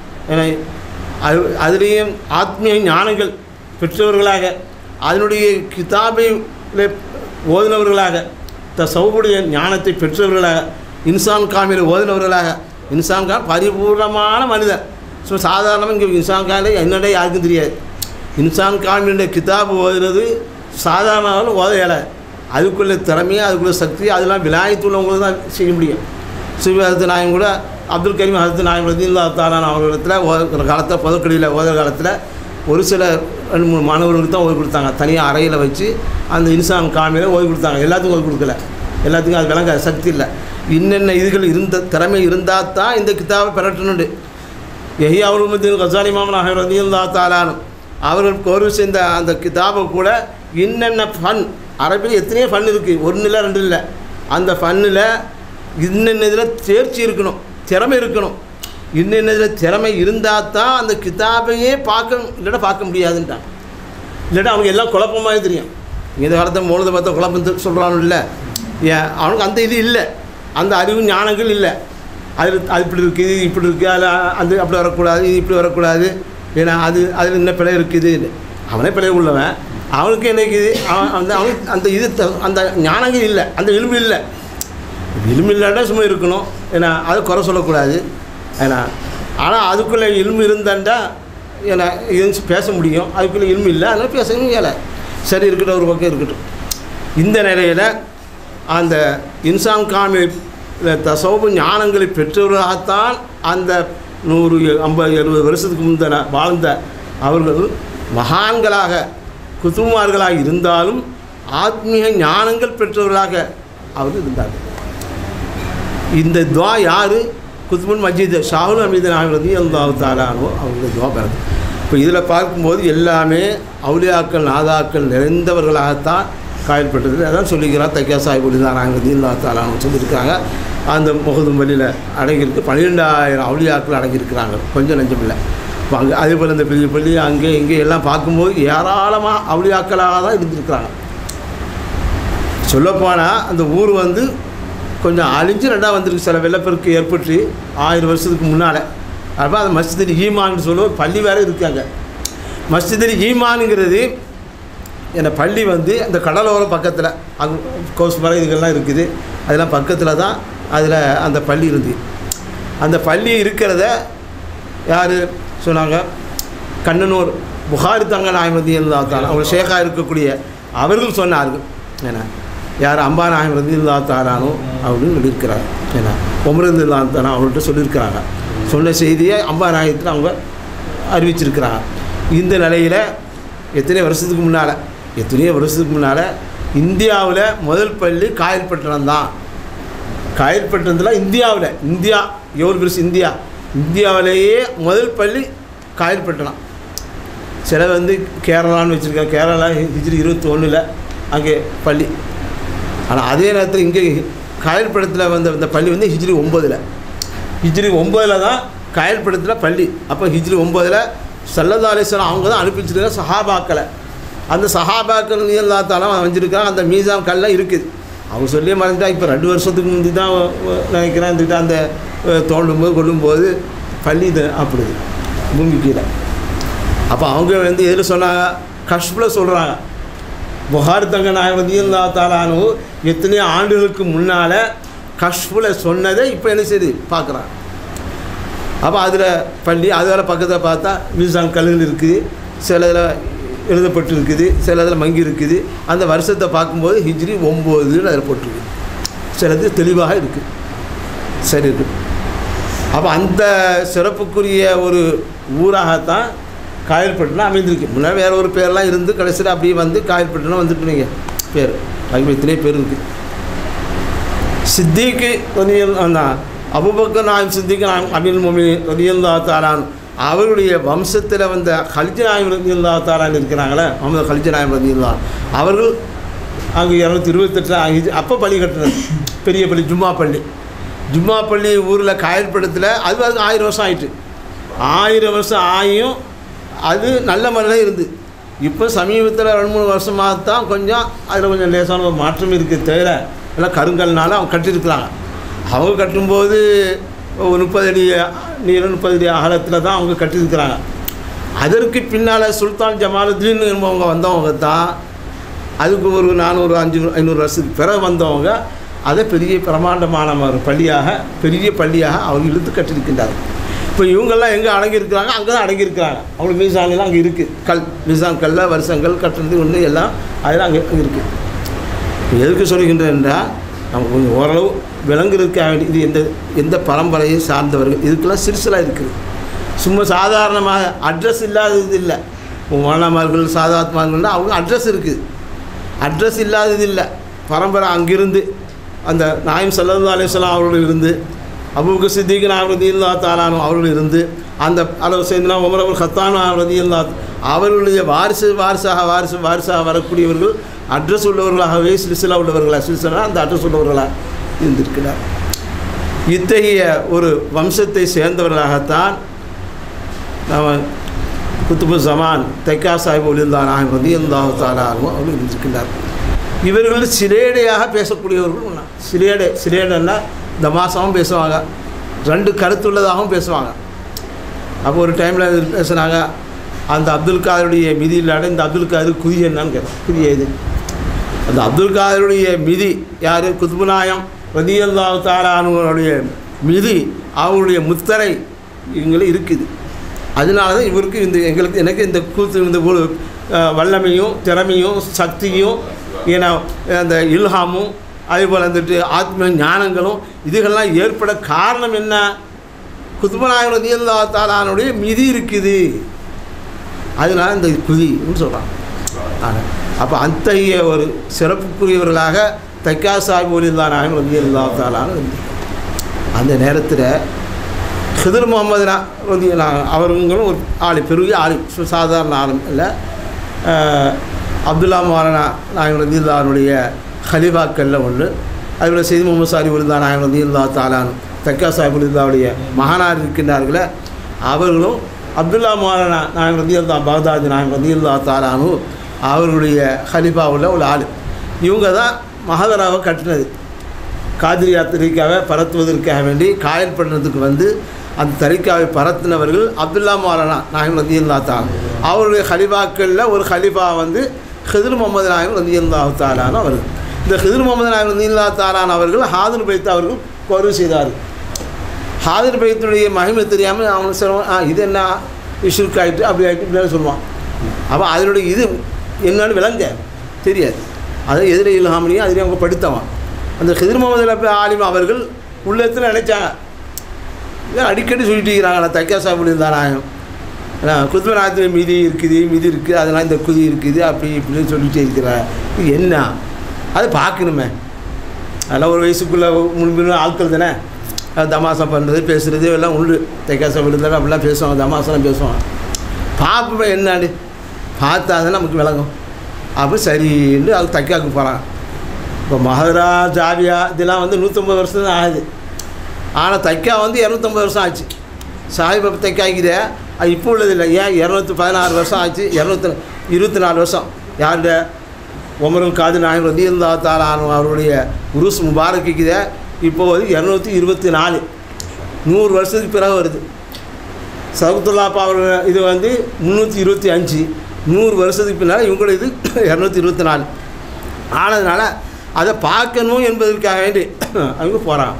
அதுலேயும் ஆத்மீய ஞானங்கள் பெற்றவர்களாக, அதனுடைய கிதாபை ஓதினவர்களாக, சௌபுடைய ஞானத்தை பெற்றவர்களாக, இன்சான் காமில் ஓதினவர்களாக. இன்சான் கான் பரிபூர்ணமான மனிதர். ஸோ சாதாரணமாக இங்கே இன்சான் காலே என்னடே யாருக்கும் தெரியாது. இன்சான் காமிலுடைய கிதாபு ஓதுறது சாதாரணமாக ஓத இயலாது. அதுக்குள்ளே திறமையாக அதுக்குள்ளே சக்தி அதெல்லாம் விலாயத்துள்ளவங்களுக்கு தான் செய்ய முடியும். சிவஹதரத் நாயம் கூட அப்துல் கரீம் ஹதரத் நாயம் ரலியல்லாஹு தஆலா அவர்களிடத்தில் காலத்தில் புதக்கடியில் ஓதுற காலத்தில் ஒரு சில 2-3 மாணவர்களுக்கு தான் ஓய்வு கொடுத்தாங்க. தனியாக அறையில் வச்சு அந்த இன்சான் காமியில் ஓய்வு கொடுத்தாங்க. எல்லாத்துக்கும் ஓய்வு கொடுக்கல, எல்லாத்துக்கும் அது விளங்க சக்தி இல்லை. இன்னென்ன இதுகள் திறமை இருந்தால் தான் இந்த கிதாபை பெறட்டணுண்டு. யஹ்யா உல்முத்தீன் கஸாலி இமாம் ரலியல்லாஹு தஆலா அவர்கள் கோர்வு செய்த அந்த கிதாபை கூட இன்னென்ன ஃபன், அரபியில் எத்தனையோ ஃபன் இருக்குது, 1 இல்லை 2 இல்லை. அந்த ஃபன்னில் இன்னென்ன இதில் தேர்ச்சி இருக்கணும், திறமை இருக்கணும். இன்னென்ன இதில் திறமை இருந்தால் தான் அந்த கிதாபையே இல்லைன்னா பார்க்க முடியாதுன்ட்டான். இல்லைன்னா அவனுக்கு எல்லாம் குழப்பமாக தெரியும். இந்த காலத்தை மூலத்தை பார்த்தா குழப்பம் சொல்கிறானு இல்லை, ஏன் அவனுக்கு அந்த இது இல்லை, அந்த அறிவு ஞானங்கள் இல்லை. அது இப்படி இருக்குது, இப்படி இருக்குது, அதில் அது அப்படி வரக்கூடாது, இது இப்படி வரக்கூடாது, ஏன்னா அதில் என்ன பிழை இருக்குது. அவனே பிழை உள்ளவன், அவனுக்கு என்ன இருக்குது, அவனுக்கு அந்த இது அந்த ஞானங்கள் இல்லை, அந்த இல்மு இல்லை. இல்மு இல்லாட்டா சும்மா இருக்கணும், ஏன்னா அது குறை சொல்லக்கூடாது. ஏன்னா ஆனால் அதுக்குள்ளே இல்மு இருந்தாண்டா ஏன்னா இது பேச முடியும். அதுக்குள்ளே இல்மு இல்லை, அதனால் பேசணும் இயலை. சரி இருக்கட்டும், ஒரு பக்கம் இருக்கட்டும். இந்த நிலையில் அந்த இன்சான் காமில் தசவுபு ஞானங்களை பெற்றவர்களாகத்தான் அந்த 150-70 வருஷத்துக்கு முந்தின வாழ்ந்த அவர்கள் மகான்களாக குத்துமார்களாக இருந்தாலும் ஆத்மீக ஞானங்கள் பெற்றவர்களாக அவர்கள் இருந்தார்கள். இந்த துவா யார்? குத்புல் மஜீத் ஷாஹுல் ஹமீது ரலியல்லாஹு தஆலா அன்ஹு அவங்களுடைய துவா பெறுது. இப்போ இதில் பார்க்கும்போது எல்லாமே அவுலியாக்கள் நாதாக்கள் நிறைந்தவர்களாகத்தான் காயல்பட்டது. அதான் சொல்லிக்கிறார் தைக்கா சாஹிப் ரலியல்லாஹு தஆலா அன்ஹு சொல்லியிருக்காங்க. அந்த முகதும் வழியில் அடங்கியிருக்கு 12,000 அவுலியாக்கள் அடங்கியிருக்கிறாங்க, கொஞ்சம் நஞ்சம் இல்லை. இப்போ அங்கே அதே போல் இந்த பெரிய பள்ளி அங்கே இங்கே எல்லாம் பார்க்கும்போது ஏராளமாக அவுலியாக்களாக தான் இருந்திருக்கிறாங்க. சொல்லப்போனால் அந்த ஊர் கொஞ்சம் அழிஞ்சு 2ஆக வந்திருக்கு. சில வெள்ளப்பெருக்கு ஏற்பட்டு 1000 வருஷத்துக்கு முன்னால். அப்போ அந்த மஸ்ஜித் ஈமான்னு சொல்ல ஒரு பள்ளி வேறு இருக்காங்க. மஸ்ஜித் ஈமானுங்கிறது என்ன பள்ளி அந்த கடலோர பக்கத்தில் அங்கே கோஸ் மலை இதுகள்லாம் இருக்குது. அதெல்லாம் பக்கத்தில் தான் அதில் அந்த பள்ளி இருந்து. அந்த பள்ளி இருக்கிறத யார் சொன்னாங்க? கண்ணனூர் புகாரி தங்க நாயம் ரலியல்லாஹு தஆலா அவங்க ஷேக்காக இருக்கக்கூடிய அவர்கள் சொன்னார்கள். ஏன்னா யார் அம்பா நாயம் ரலியல்லாஹு தஆலானோ அப்படின்னு சொல்லியிருக்கிறாங்க. ஏன்னா உமர் ரலியல்லாஹு தஆலா அவங்கள்ட்ட சொல்லியிருக்கிறாங்க. சொன்ன செய்தியை அம்பா நாயத்தில் அவங்க அறிவிச்சிருக்கிறாங்க. இந்த நிலையில் எத்தனையோ வருஷத்துக்கு முன்னால் இந்தியாவில் முதல் பள்ளி காயல்பட்டினம் தான். காயல்பட்டினத்தில் இந்தியா எவ்வளோ பெருசு இந்தியாவிலேயே முதல் பள்ளி காயல்பட்டினம். சில கேரளான்னு வச்சுருக்காங்க. கேரளா ஹிஜ்ரி 21 அங்கே பள்ளி. ஆனால் அதே நேரத்தில் இங்கே காயல்பட்டினத்தில் இந்த பள்ளி ஹிஜ்ரி 9 தான் காயல்பட்டினத்தில் பள்ளி. அப்போ ஹிஜ்ரி 9 ஸல்லல்லாஹு அலைஹி வஸல்லம் அவங்க தான் அனுப்பிச்சிருக்காங்க சஹாபாக்களை. அந்த சஹாபாக்கள் ரலியல்லாஹு தஆலா வஞ்சிருக்காங்க. அந்த மீசான் கல்லாம் இருக்குது. அவங்க சொல்லியே மறந்துட்டா. இப்போ 2 வருஷத்துக்கு முந்தி தான் நினைக்கிறேன் அந்த தோண்டும்போது கொள்ளும்போது பள்ளி அப்படி பூமி கீழே. அப்போ அவங்க எதில் சொன்னாங்க? கஷ்பில் சொல்கிறாங்க. புகாரி தங்க நாயம் ரலியல்லாஹு தஆலா அன்ஹு எத்தனையோ ஆண்டுகளுக்கு முன்னால் கஷ்பில் சொன்னதை இப்போ என்ன செய்து பார்க்குறாங்க. அப்போ அதில் பள்ளி அதில் பக்கத்தில் பார்த்தா மீசான் கல்லுகள் இருக்குது. சில இதில் எழுதப்பட்டு இருக்குது, சில இதில் மங்கி இருக்குது. அந்த வருஷத்தை பார்க்கும்போது ஹிஜ்ரி 9 அதில் போட்டிருக்கு. சிலது தெளிவாக இருக்குது. சரி இருக்குது. அப்போ அந்த சிறப்புக்குரிய ஒரு ஊராகத்தான் காயல்பட்டினம் அமைந்திருக்கு. முன்னாடி வேறு ஒரு பேரெலாம் இருந்து கடைசியில் அப்படியே காயல்பட்டினம் வந்துட்டுனீங்க பேர். அதுக்கு இத்தனை பேர் இருக்குது. சித்திக்கு அபூபக்கர் நாயம் சித்திக்கு அமீருல் முஃமினீன் ரலியல்லாஹு தஆலா அவருடைய வம்சத்தில் கலிஜ் நாயம் ரலியல்லாஹு தஆலா இருக்கிறாங்களே, முகமது கலிஜ் நாயம் ரலியல்லாஹு அவர்கள் அங்கே 228 அப்போ பள்ளி கட்டினது பெரிய பள்ளி ஜும்மா பள்ளி ஊரில் காயல்பட்டினத்தில் அது 1000 வருஷம் ஆயிட்டு. 1000 வருஷம் ஆகியும் அது நல்ல முறையில் இருந்து. இப்போ சமீபத்தில் 2-3 வருஷமாக தான் கொஞ்சம் அதில் கொஞ்சம் லேசான ஒரு மாற்றம் இருக்குது தவிர எல்லாம் கருங்கல்னால அவங்க கட்டியிருக்கிறாங்க. அவங்க கட்டும்போது 30 அடி நீளம் 30 அடி அகலத்தில் தான் அவங்க கட்டியிருக்கிறாங்க. அதற்கு பின்னால் சுல்தான் ஜமாலுத்தீன் என்பவங்க வந்தவங்க தான் அதுக்கு ஒரு 400-500 வருஷத்துக்கு பிறகு வந்தவங்க அதை பெரிய பிரமாண்டமான ஒரு பெரிய பள்ளியாக அவங்க இழுத்து கட்டியிருக்கின்றார்கள். இப்போ இவங்கெல்லாம் எங்கே அடங்கியிருக்கிறாங்க? அங்கே தான் அடங்கியிருக்கிறாங்க. அவங்களுக்கு மீசான்லாம் அங்கே இருக்குது. மீசான் கல்ல வருஷங்கள் கட்டுறது ஒன்று எல்லாம் அதெல்லாம் அங்கே இருக்குது. எதுக்கு சொல்கின்றேன் என்றால் நம்ம கொஞ்சம் ஓரளவு விளங்குறதுக்காக வேண்டி இது எந்த பரம்பரையை சார்ந்தவர்கள் இதுக்கெல்லாம் சிறுசலாக இருக்குது. சும்மா சாதாரணமாக அட்ரஸ் இல்லாதது இல்லை. மௌலாமார்கள் சாதாத்மார்கள்னால் அவங்க அட்ரஸ் இருக்குது, அட்ரஸ் இல்லாதது இல்லை. பரம்பரை அங்கிருந்து அந்த நாயம் ஸல்லல்லாஹு அலைஹி வஸல்லம் அவர்கள் இருந்து, அபூபக்கர் சித்திக் ரலியல்லாஹு தஆலா அன்ஹு அவர்கள் இருந்து, அந்த அளவு செய்தனா உமர் அபுல் கத்தாப் ரலியல்லாஹு அவர்களுடைய வாரிசாக வரக்கூடியவர்கள் அட்ரஸ் உள்ளவர்களாகவே சில்சிலா உள்ளவர்களாக, சில்சிலா அந்த அட்ரஸ் உள்ளவர்களாக இருந்திருக்கிறார். இத்தகைய ஒரு வம்சத்தை சேர்ந்தவர்களாகத்தான் நம்ம குத்துபு ஜமான் தைக்கா சாஹிப் ரலியல்லாஹு ரலியல்லாஹு தஆலா அவர்கள் இருந்திருக்கிறார். இவர்கள் சிலேடையாக பேசக்கூடியவர்கள். சிலேடைன்னா தமாசாவும் பேசுவாங்க, ரெண்டு கருத்துள்ளதாகவும் பேசுவாங்க. அப்போ ஒரு டைமில் பேசுனாங்க, அந்த அப்துல் காதருடைய மிதி இல்லாத இந்த அப்துல் காதர் குதி என்னன்னு கேட்டோம். குதி எது? அந்த அப்துல் காதருடைய மிதி யார்? குத்பு நாயம் ரலியல்லாஹு தஆலா அன்ஹுடைய மிதி, அவங்களுடைய முத்தரை இவங்களும் இருக்குது. அதனால தான் இவருக்கு எனக்கு இந்த கூத்து இந்த வல்லமையும் திறமையும் சக்தியும் ஏன்னா அந்த இல்ஹாமும் அதேபோல் வந்துட்டு ஆத்ம ஞானங்களும் இதுகள்லாம் ஏற்பட காரணம் என்ன? குத்பு நாயம் ரலியல்லாஹு தஆலா அன்ஹுடைய மிதி இருக்குது, அதனால இந்த குதின்னு சொல்கிறாங்க. ஆனால் அப்போ அத்தகைய ஒரு சிறப்புக்குரியவர்களாக தைக்கா சாஹிப் ரலியல்லாஹு தஆலா அன்ஹு அந்த நேரத்தில் ஹிதர் முகமது அவர்களும் ஒரு ஆளு, பெரிய ஆளு, சாதாரண ஆளும் இல்லை. அப்துல்லா மௌலானா நாயகம் ரலியல்லாஹுடைய ஹலீஃபாக்களில் ஒன்று. அதுபோல் சையத் முகமது சாலிஹ் நாயகம் ரலியல்லாஹு தஆலா தைக்கா சாஹிப் ரலியல்லாஹுடைய மகனார் இருக்கின்றார்களே, அவர்களும் அப்துல்லா மௌலானா நாயகம் ரலியல்லாஹு பக்தாதி நாயகம் ரலியல்லாஹு தஆலா அவர்களுடைய ஹலீஃபா உள்ள ஒரு ஆள். இவங்க தான் மஹதராவை கட்டினது. காதிரியா தரீக்காவை பரத்துவதற்காக வேண்டி காயல் பண்ணுறதுக்கு வந்து அந்த தரீக்காவை பரத்தினவர்கள் அப்துல்லா மௌலானா நாயகம் ரலியல்லாஹு தஆலா. அவருடைய ஹலீஃபாக்களில் ஒரு ஹலீஃபா வந்து ஹிதர் முகமது நாயகம் ரலியல்லாஹு தஆலா அவர்கள். இந்த ஹிதர் முகமது நாயகம் ரலியல்லாஹு தஆலா அவர்கள் ஹாதிர் பைத் அவர்கள் கொரு செய்தார்கள். ஹாதிர் பைத்தினுடைய மகிமை தெரியாமல் அவனுக்கு சொல்லுவான், இது என்ன இஷ்யூக்கு ஆகிட்டு அப்படி ஆகிட்டு இப்படின்னு சொல்லுவான். அப்போ அதனுடைய இது என்னன்னு விளங்க தெரியாது. அதை எதிரே இல்ஹாமினியும் அதிலே அவங்க படுத்தவான். அந்த ஹிதர் முகமது ஆலிம் அவர்கள் உள்ளத்தில் நினைச்சாங்க, இதை அடிக்கடி சொல்லிட்டு இருக்கிறாங்க, தைக்கா சாஹிப் இருந்தாராயம் குத்பு நாயகத்தின் மிதி இருக்குது, அதெல்லாம் இந்த குதி இருக்குது அப்படி இப்படின்னு சொல்லிகிட்டே இருக்கிறார். இது என்ன? அதை பார்க்கணுமே. அதெல்லாம் ஒரு வயசுக்குள்ளே முன்பு ஆட்கள் தானே, தமாசா பண்ணுறது பேசுகிறது எல்லாம் உண்டு. தைக்கா சாஹிப் இருந்தாலும் அப்படிலாம் பேசுவாங்க, தமாசெல்லாம் பேசுவாங்க. பார்ப்போம் என்னான்னு பார்த்தா தான் நமக்கு விளங்கும். அப்போ சரின்னு அது தைக்காவுக்கு போகிறான். இப்போ மஹதரா ஜாவியா இதெல்லாம் வந்து 150 வருஷம் தான் ஆகுது. ஆனால் தைக்கா வந்து 250 வருஷம் ஆச்சு. சாஹிப் தைக்காய்க்குதே அது இப்போ உள்ளதில்லை. ஏன் 216 வருஷம் ஆச்சு, 224 வருஷம். யாருடைய உமருல் காதிர் நாயகம் ரலியல்லாஹு தஆலா அவருடைய உருஸ் முபாரக்குதே இப்போ வந்து 224, 100 வருஷத்துக்கு பிறகு வருது. சவுத்துல்லாப்பா அவர்கள் இது வந்து 325, 100 வருஷத்துக்கு பின்னால் இவங்களோட இது 224 ஆனதுனால அதை பார்க்கணும் என்பதற்காக வேண்டி அவங்க போகிறாங்க.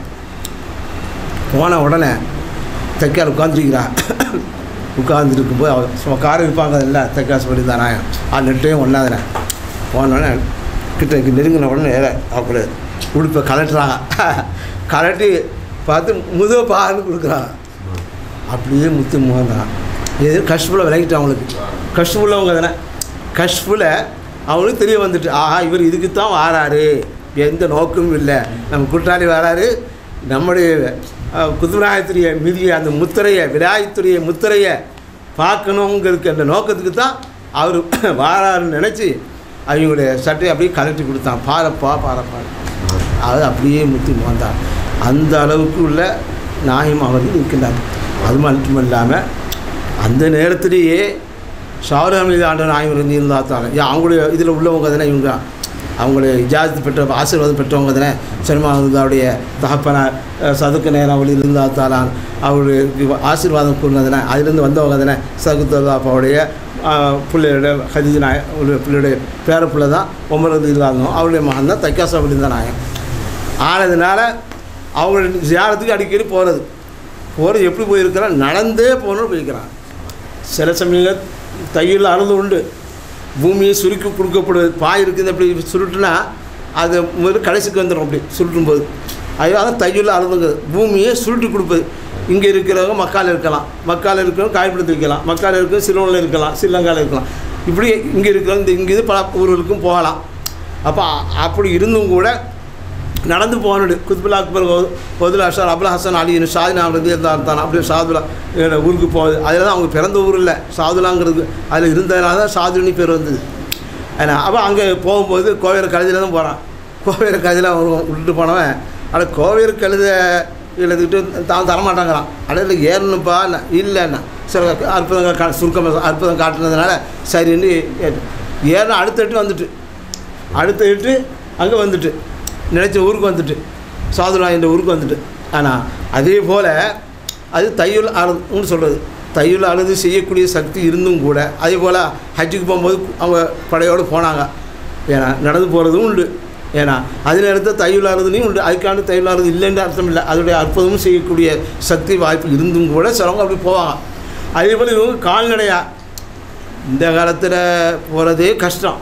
போன உடனே தைக்கால் உட்காந்துருக்கிறான். உட்காந்துருக்கும்போது அவர் சும்மா காரை இருப்பாங்க இல்லை தைக்கா சொல்லியிருந்தானே அது நெட்டையும் ஒன்றாதுனே. போனோடனே கிட்ட நெருங்கின உடனே அப்படி உடுப்பை கலட்டுறாங்க. கலட்டி பார்த்து முதுக பாருன்னு கொடுக்குறாங்க. அப்படியே முத்து முகந்தான். எது கஷ்டஃபுல் விளங்கிட்டு அவங்களுக்கு. கஷ்டஃபுல்லவங்க தானே. கஷ்டஃபுல் அவங்களுக்கு தெரிய வந்துட்டு, ஆஹா இவர் இதுக்கு தான் வாராரு, எந்த நோக்கமும் இல்லை, நம்ம கூட்டாளி வராரு, நம்முடைய குதுநாயகத்துடைய மிதியை அந்த முத்திரையை விடாயத்துடைய முத்திரையை பார்க்கணுங்கிறதுக்கு அந்த நோக்கத்துக்கு தான் அவர் வாராருன்னு நினச்சி அவங்களுடைய சட்டையை அப்படியே கலட்டி கொடுத்தான். பாரப்பா அது அப்படியே முத்தி வந்தான். அந்த அளவுக்கு உள்ள நாயம் அவர்கள் இருக்கின்றார். அது மட்டும் இல்லாமல் அந்த நேரத்திலேயே ஷாரு ஹமீது ஆண்ட நாயம் இருந்தாத்தாங்க. அவங்களுடைய இதில் உள்ளவங்க தானே இவங்க, அவங்களுடைய இஜாசத்து பெற்ற ஆசீர்வாதம் பெற்றவங்க தானே. சல்மானுடைய தகப்பனார் சதுக்க நேரம் அவள் இருந்தாத்தாலான் அவருடைய ஆசீர்வாதம் கூறினதுனே அதிலிருந்து வந்தவங்க தானே. சகுத்தல்லாப்பாவுடைய பிள்ளையோட ஹதீஜ் நாய பிள்ளையுடைய பேர பிள்ளை தான் உமரது இல்லாதவங்க. அவருடைய மகன் தான் தைக்கா சாஹிப் இருந்த நாயம் ஆனதுனால அவங்களுடைய ஜியாரத்துக்கு அடிக்கடி போகிறது எப்படி போயிருக்கிறான், நடந்தே போகணும்னு போயிருக்கிறான். சில சமயங்கள் தையில் அறுந்து உண்டு. பூமியை சுருக்கி கொடுக்கப்படுவது பாய் இருக்குது. அப்படி சுருட்டுனா அது முதல்ல கடைசிக்கு வந்துடும். அப்படி சுருட்டும் போது அதுதான் தையில் அறுதுங்கிறது. பூமியை சுருட்டி கொடுப்பது. இங்கே இருக்கிறவங்க மக்கால் இருக்கலாம், மக்கால் இருக்கிறவங்க காயப்படுத்தி வைக்கலாம், மக்கால் இருக்கிறவங்க சிலோனில் இருக்கலாம், ஸ்ரீலங்காவில் இருக்கலாம். இப்படி இங்கே இருக்கிறவங்க இங்கேருந்து பல ஊர்களுக்கும் போகலாம். அப்போ அப்படி இருந்தும் கூட நடந்து போகணும். குத்புல் அக்பர் ஃபதுல் அஷர் அபுல் ஹசன் அலின்னு ஷாதினா இருந்தான். அப்படியே ஷாதுலா ஊருக்கு போகுது. அதில் தான் அவங்க பிறந்த ஊர் இல்லை, ஷாதுலாங்கிறது அதில் இருந்ததுனால தான் ஷாதுன்னு பேர் வந்தது. ஏன்னா அப்போ அங்கே போகும்போது கோவேறு கழுதியில் தான் போகிறான். கோவேறு கழுதியில் அவன் விட்டுட்டு போனவன் ஆனால் கோவேறு கழுத எழுதிக்கிட்டு தான் தரமாட்டாங்கிறான். அடையில் ஏறணுப்பா இல்லைன்னா சில அற்புதங்கள் சுருக்கம் அற்புதம் காட்டுனதுனால சரின்னு ஏறினா அடுத்துட்டு அங்கே வந்துட்டு நினச்ச ஊருக்கு வந்துட்டு சாதுலா என்ற ஊருக்கு வந்துட்டு. ஆனால் அதே போல் அது தையுல் அறுதுன்னு சொல்கிறது. தையுல் அறுது செய்யக்கூடிய சக்தி இருந்தும் கூட அதே போல் ஹஜ்ஜுக்கு போகும்போது அவங்க படையோடு போனாங்க. ஏன்னா நடந்து போகிறதும் உண்டு. ஏன்னா அதில் எடுத்த தையுல் அறுதுலையும் உண்டு. அதுக்காண்டு தையுல் அறுது இல்லைன்னு அர்த்தம் இல்லை. அதோடைய அற்புதமும் செய்யக்கூடிய சக்தி வாய்ப்பு இருந்தும் கூட சிலவங்க அப்படி போவாங்க. அதே போல் இவங்க கால்நடையாக இந்த காலத்தில் போகிறதே கஷ்டம்.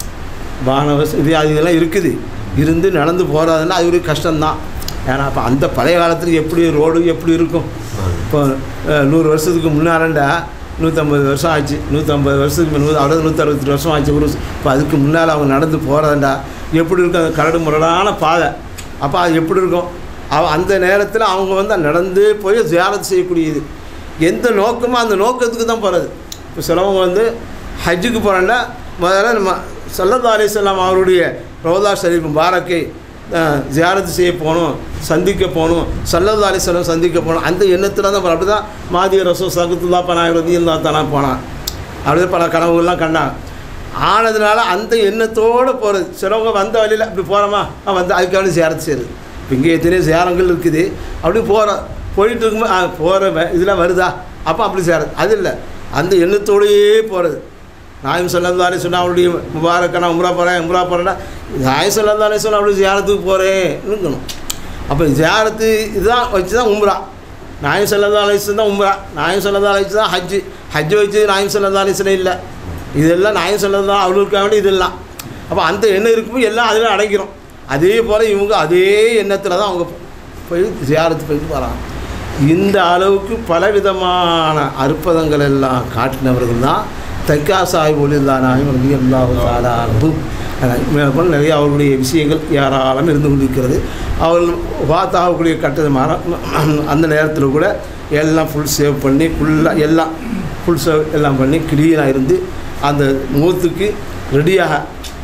வாகன வசதி இதெல்லாம் இருக்குது, இருந்து நடந்து போகிறதுன்னா அது ஒரு கஷ்டம்தான். ஏன்னா அப்போ அந்த பழைய காலத்தில் எப்படி ரோடு எப்படி இருக்கும். இப்போ 100 வருஷத்துக்கு முன்னாலண்டா 150 வருஷம் ஆச்சு, 150 வருஷத்துக்கு அவ்வளோ 160 வருஷம் ஆச்சு ஒரு. இப்போ அதுக்கு முன்னால் அவங்க நடந்து போகிறதுண்டா எப்படி இருக்கும், அந்த கரடு முரடான பாதை. அப்போ அது எப்படி இருக்கும். அந்த நேரத்தில் அவங்க நடந்து போய் ஜியாரத் செய்யக்கூடியது எந்த நோக்கமோ அந்த நோக்கத்துக்கு தான் போகிறது. இப்போ சிலவங்க ஹஜ்ஜுக்கு போகிறேன்னா முதல்ல நம்ம ஸல்லல்லாஹு அலைஹி வஸல்லம் அவருடைய ரௌதா ஷரீஃப் முபாரக்கை ஜியாரத்து செய்ய போகணும், சந்திக்க போகணும், ஸல்லல்லாஹு அலைஹி வஸல்லம் சந்திக்க போகணும். அந்த எண்ணத்தில் தான் அப்படி தான் மாதிய ரசூல் சகத்துல்லா பனாயிரதி இருந்தால் தானா போனான். அப்படியே பல கனவுகள்லாம் கண்டாங்க. ஆனதுனால அந்த எண்ணத்தோடு போகிறது. சிலவங்க வந்த வழியில் அப்படி போகிறோமா அதுக்காக ஜியாரத்து செய்கிறது. இப்போ இங்கே எத்தனையோ ஜியாரங்கள் இருக்குது. அப்படி போயிட்டு இருக்கும்போது போகிற இதெல்லாம் வருதா அப்போ அப்படி ஜியாரத் அது இல்லை, அந்த எண்ணத்தோடையே போகிறது. நாயம் ஸல்லல்லாஹு அலைஹி வஸல்லம் அவருடைய முபாரக்கான உம்ரா போகிறேன்னா நாயம் ஸல்லல்லாஹு அலைஹி வஸல்லம் அப்படி ஜியாரத்துக்கு போகிறேன்னுக்கணும். அப்போ ஜியாரத்து இதுதான் வச்சு தான் உம்ரா. நாயம் ஸல்லல்லாஹு அலைஹி வஸல்லம் தான் உம்ரா, நாயம் ஸல்லல்லாஹு அலைஹி வஸல்லம் தான் ஹஜ்ஜு வச்சு நாயம் ஸல்லல்லாஹு அலைஹி வஸல்லம் இல்லை. இதெல்லாம் நாயம் ஸல்லல்லாஹு அவர்களுக்காக வேண்டி இதெல்லாம். அப்போ அந்த எண்ணம் இருக்கும்போது எல்லாம் அதில் அடங்கிடும். அதே போல் இவங்க அதே எண்ணத்தில் தான் அவங்க போய் ஜியாரத்து போயிட்டு வராங்க. இந்த அளவுக்கு பலவிதமான அற்புதங்கள் எல்லாம் காட்டினவர்கள் தான் தக்கா சாஹிப் ஒலில்லானாயும் ரலியல்லாஹு தஆலா அன்ஹு. மேற்கொண்டு நிறைய அவர்களுடைய விஷயங்கள் ஏராளம் இருந்து கொண்டிருக்கிறது. அவர்கள் வாத்தாகக்கூடிய கட்டணமான அந்த நேரத்தில் கூட எல்லாம் ஃபுல் சேவ் பண்ணி ஃபுல்லாக எல்லாம் ஃபுல் சேவ் எல்லாம் பண்ணி கிளீனாக இருந்து அந்த மூத்துக்கு ரெடியாக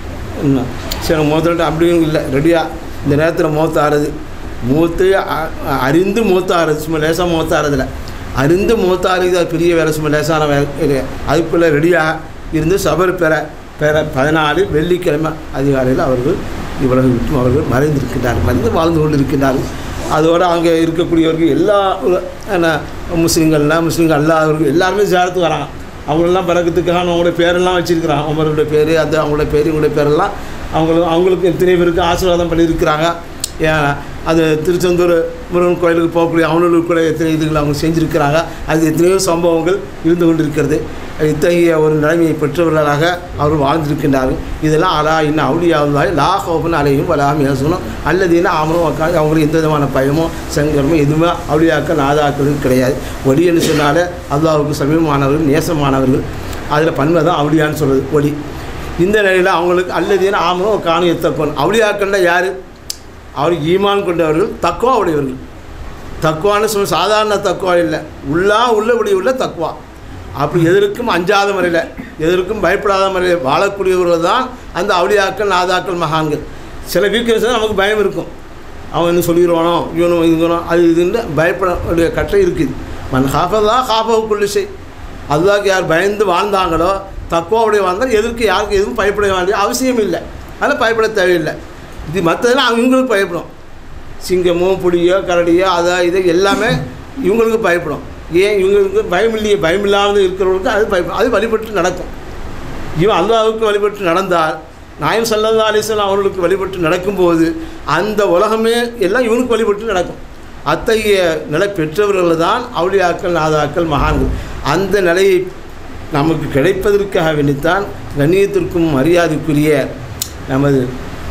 சரி மூத்த அப்படியும் இல்லை ரெடியாக இந்த நேரத்தில் மூத்தாடுறது மூத்து அறிந்து மூத்தாடுறது சும்மா லேசாக மூத்தாடுறதில்ல அறிந்து மூத்தாடுறது அது பெரிய வேலை சும்மா லேசான வேலை. அதுக்குள்ளே ரெடியாக இருந்து சபர் பெற 14 வெள்ளிக்கிழமை அதிகாலையில் அவர்கள் இவ்வளவு விட்டும் அவர்கள் மறைந்து வாழ்ந்து கொண்டு இருக்கின்றார்கள். அதோடு அங்கே இருக்கக்கூடியவர்கள் எல்லா முஸ்லீம்கள் அல்லாதவர்கள் எல்லாருமே ஜியாரத்துக்கு வராங்க. அவங்களெல்லாம் பறக்கிறதுக்காக அவங்களுடைய பேரெல்லாம் வச்சுருக்கிறாங்க. அவங்களுடைய பேர் அந்த அவங்களுடைய பேர் இவங்களுடைய பேரெல்லாம் அவங்களுக்கு எத்தனை பேருக்கு ஆசீர்வாதம் பண்ணியிருக்கிறாங்க. ஏன் அது திருச்செந்தூர் முருகன் கோயிலுக்கு போகக்கூடிய அவங்களுக்கு கூட எத்தனை இதுகள் அவங்க செஞ்சுருக்கிறாங்க. அது எத்தனையோ சம்பவங்கள் இருந்து கொண்டிருக்கிறது. இத்தகைய ஒரு நிலைமையை பெற்றவர்களாக அவர் வாழ்ந்திருக்கின்றார்கள். இதெல்லாம் அலா இன்னும் அவுலியாவுல்லாஹி லா ஹௌஃபுன் அலைஹிம் வலா ஹும் யஹ்சனுன் அல்லதீன ஆமனு வக்கானு. அவங்களுக்கு எந்த விதமான பயமோ சங்கரமோ எதுவுமே அவுலியாக்கள் நாதாக்களுக்கு கிடையாது. ஒலின்னு சொன்னாலே அல்லாஹ்வுக்கு சமீபமானவர்கள் நேசமானவர்கள். அதில் பன்மை தான் அவுலியான்னு சொல்கிறது ஒலி. இந்த நிலையில் அவங்களுக்கு அல்லதீன ஆமனு வக்கானு யத்தக்கூன். அவுலியாக்கள்னா யார்? அவருக்கு ஈமான் கொண்டவர்கள், தக்குவா உடையவர்கள். தக்குவான்னு சொல்ல சாதாரண தக்குவா இல்லை, உள்ளபடி உள்ள தக்குவா. அப்படி எதற்கும் அஞ்சாத முறையில் எதற்கும் பயப்படாத முறையில் வாழக்கூடியவர்கள் தான் அந்த அவுலியாக்கள் நாதாக்கள் மகான்கள். சில வீக்னஸ் நமக்கு பயம் இருக்கும். அவன் இன்னும் சொல்லிடுவானோ இவனும் இதுங்கணும் அது இதுன்னு பயப்படக்கூடிய கட்டை இருக்குது. மன் ஹாஃபதா ஹாஃபஹு குல்லு ஷை. அல்லாஹ்க்கு யார் பயந்து வாழ்ந்தாங்களோ தக்குவாவுடைய வாழ்ந்தால் எதற்கு யாருக்கு எதுவும் பயப்பட வேண்டிய அவசியம் இல்லை. அதனால் பயப்பட தேவையில்லை. இது மற்றதெல்லாம் அவங்களுக்கு பயப்படும். சிங்கமோ புலியோ கரடியோ அதை இதை எல்லாமே இவங்களுக்கு பயப்படும். ஏன் இவங்களுக்கு பயம் இல்லையே? பயம் இல்லாமல் இருக்கிறவங்களுக்கு அது பயப்படும். அது வழிபட்டு நடக்கும். இவன் அல்லாஹ்வுக்கு வழிபட்டு நடந்தால் நாயம் ஸல்லல்லாஹு அலைஹி வஸல்லம் அவர்களுக்கு வழிபட்டு நடக்கும்போது அந்த உலகமே எல்லாம் இவனுக்கு வழிபட்டு நடக்கும். அத்தகைய நிலை பெற்றவர்கள் தான் அவுலியாக்கள் நாதாக்கள் மகான்கள். அந்த நிலையை நமக்கு கிடைப்பதற்காக வேண்டித்தான் கண்ணியத்திற்கும் மரியாதைக்குரிய நமது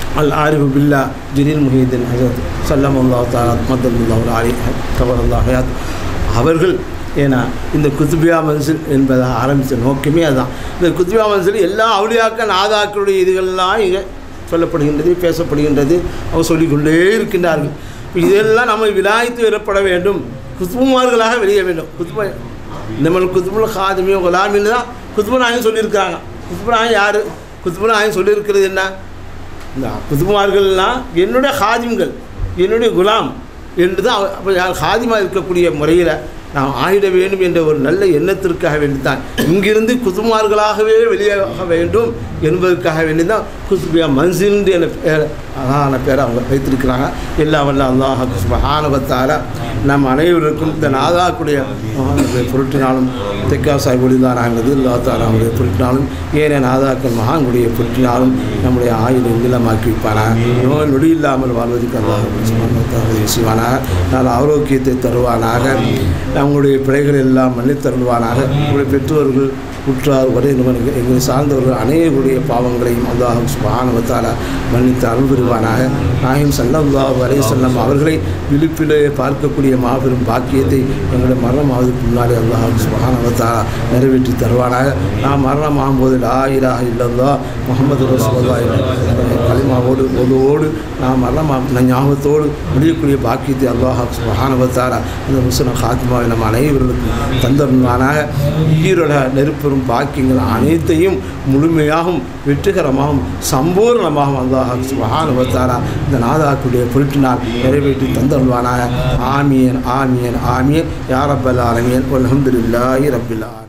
அல் ஆரிஃபு பில்லா ஜினில் முஹீதீன் ஹஜரத் ஸல்லல்லாஹு தஆலா மதல்லாஹு அலைஹி தபரல்லாஹு ஹயாத் அவர்கள். ஏன்னா இந்த குத்துபியா மன்சில் என்பதை ஆரம்பித்த நோக்கமே அதுதான். இந்த குத்துபியா மன்சில் எல்லா அவுலியாக்கள் நாதாக்களுடைய இதுகள்லாம் இங்கே சொல்லப்படுகின்றது, பேசப்படுகின்றது, அவர் சொல்லிக்கொண்டே இருக்கின்றார்கள். இதெல்லாம் நம்ம விலாயத்து பெறப்பட வேண்டும், குத்துபுமார்களாக வெளியே வேண்டும். நம்ம குத்துபுல் ஹாதிமியோ குலாமின்னு தான் குத்துபு நாயகம் சொல்லியிருக்காங்க. குத்துபு நாயகம் யார்? குத்துபு நாயகம் சொல்லியிருக்கிறது என்ன? இந்த குத்துபுமார்கள்லாம் என்னுடைய ஹாதிம்கள், என்னுடைய குலாம் என்று தான். அப்போ யார் ஹாதிமாக இருக்கக்கூடிய முறையில் நாம் ஆயிட வேண்டும் என்ற ஒரு நல்ல எண்ணத்திற்காக வேண்டித்தான் இங்கிருந்து குத்துமார்களாகவே வெளியாக வேண்டும் என்பதற்காக வேண்டிதான் குத்துபியா மன்சில் என்ற அழகான பேரை அவங்க வைத்திருக்கிறாங்க. எல்லாம் வல்ல அல்லாஹ் சுப்ஹானஹு வ தஆலா நம் அனைவருக்கும் இந்த நாதாக்குடைய பொருட்டினாலும் தெக்கா சாஹிபுலிதான் ஆகிறது அல்லாஹ் தஆலா அவருடைய பொருட்டினாலும் ஏனைய நாதாக்கள் மகான்களுடைய பொருட்டினாலும் நம்முடைய ஆயுளை நீளமாக்கி வைப்பானாக. நோய் நொடி இல்லாமல் வாழ்வதற்கு அல்லாஹ் சுப்ஹானஹு வ தஆலா செய்வானாக. நல்ல ஆரோக்கியத்தை தருவானாக. நம்முடைய பிழைகள் எல்லாம் மன்னித்தருள்வானாக. நம்முடைய பெற்றோர்கள் உற்றார் வரை எங்களை சார்ந்தவர்கள் அனைவருடைய பாவங்களையும் அல்லாஹ் சுப்ஹானஹு வ தஆலா மன்னித்து அருள் புரிவானாக. நாயகம் ஸல்லல்லாஹு அலைஹி வஸல்லம் அவர்களை விழிப்பிலே பார்க்கக்கூடிய மாபெரும் பாக்கியத்தை எங்களுடைய மரணமாவதற்கு முன்னாடி அல்லாஹ் சுப்ஹானஹு வ தஆலா நிறைவேற்றி தருவானாக. நாம் மரணமாகும்போது லா இலாஹ இல்லல்லாஹ் முஹம்மது ரசூலுல்லாஹ் கலிமாவோடு நாம் மரணமாக ஞாபகத்தோடு முடியக்கூடிய பாக்கியத்தை அல்லாஹ் சுப்ஹானஹு வ தஆலா அந்த முஸ்லிம் ஹாத்திமாவை நம் அனைவர்களுக்கும் தந்தருவானாக. ஈரோட நெருப்பெரும் பாக்கியங்கள் அனைத்தையும் முழுமையாகவும் வெற்றிகரமாகவும் சம்பூர்ணமாகவும் அல்லாஹ் சுப்ஹானஹு வ தஆலா இந்த நாதாக்குடைய பொருட்டினால் நிறைவேற்றி தந்தருள்வானாக. ஆமீன் ஆமீன் ஆமீன் யா ரப்பல் ஆலமீன் வல்ஹம்துலில்லாஹி ரப்பில் ஆலமீன்.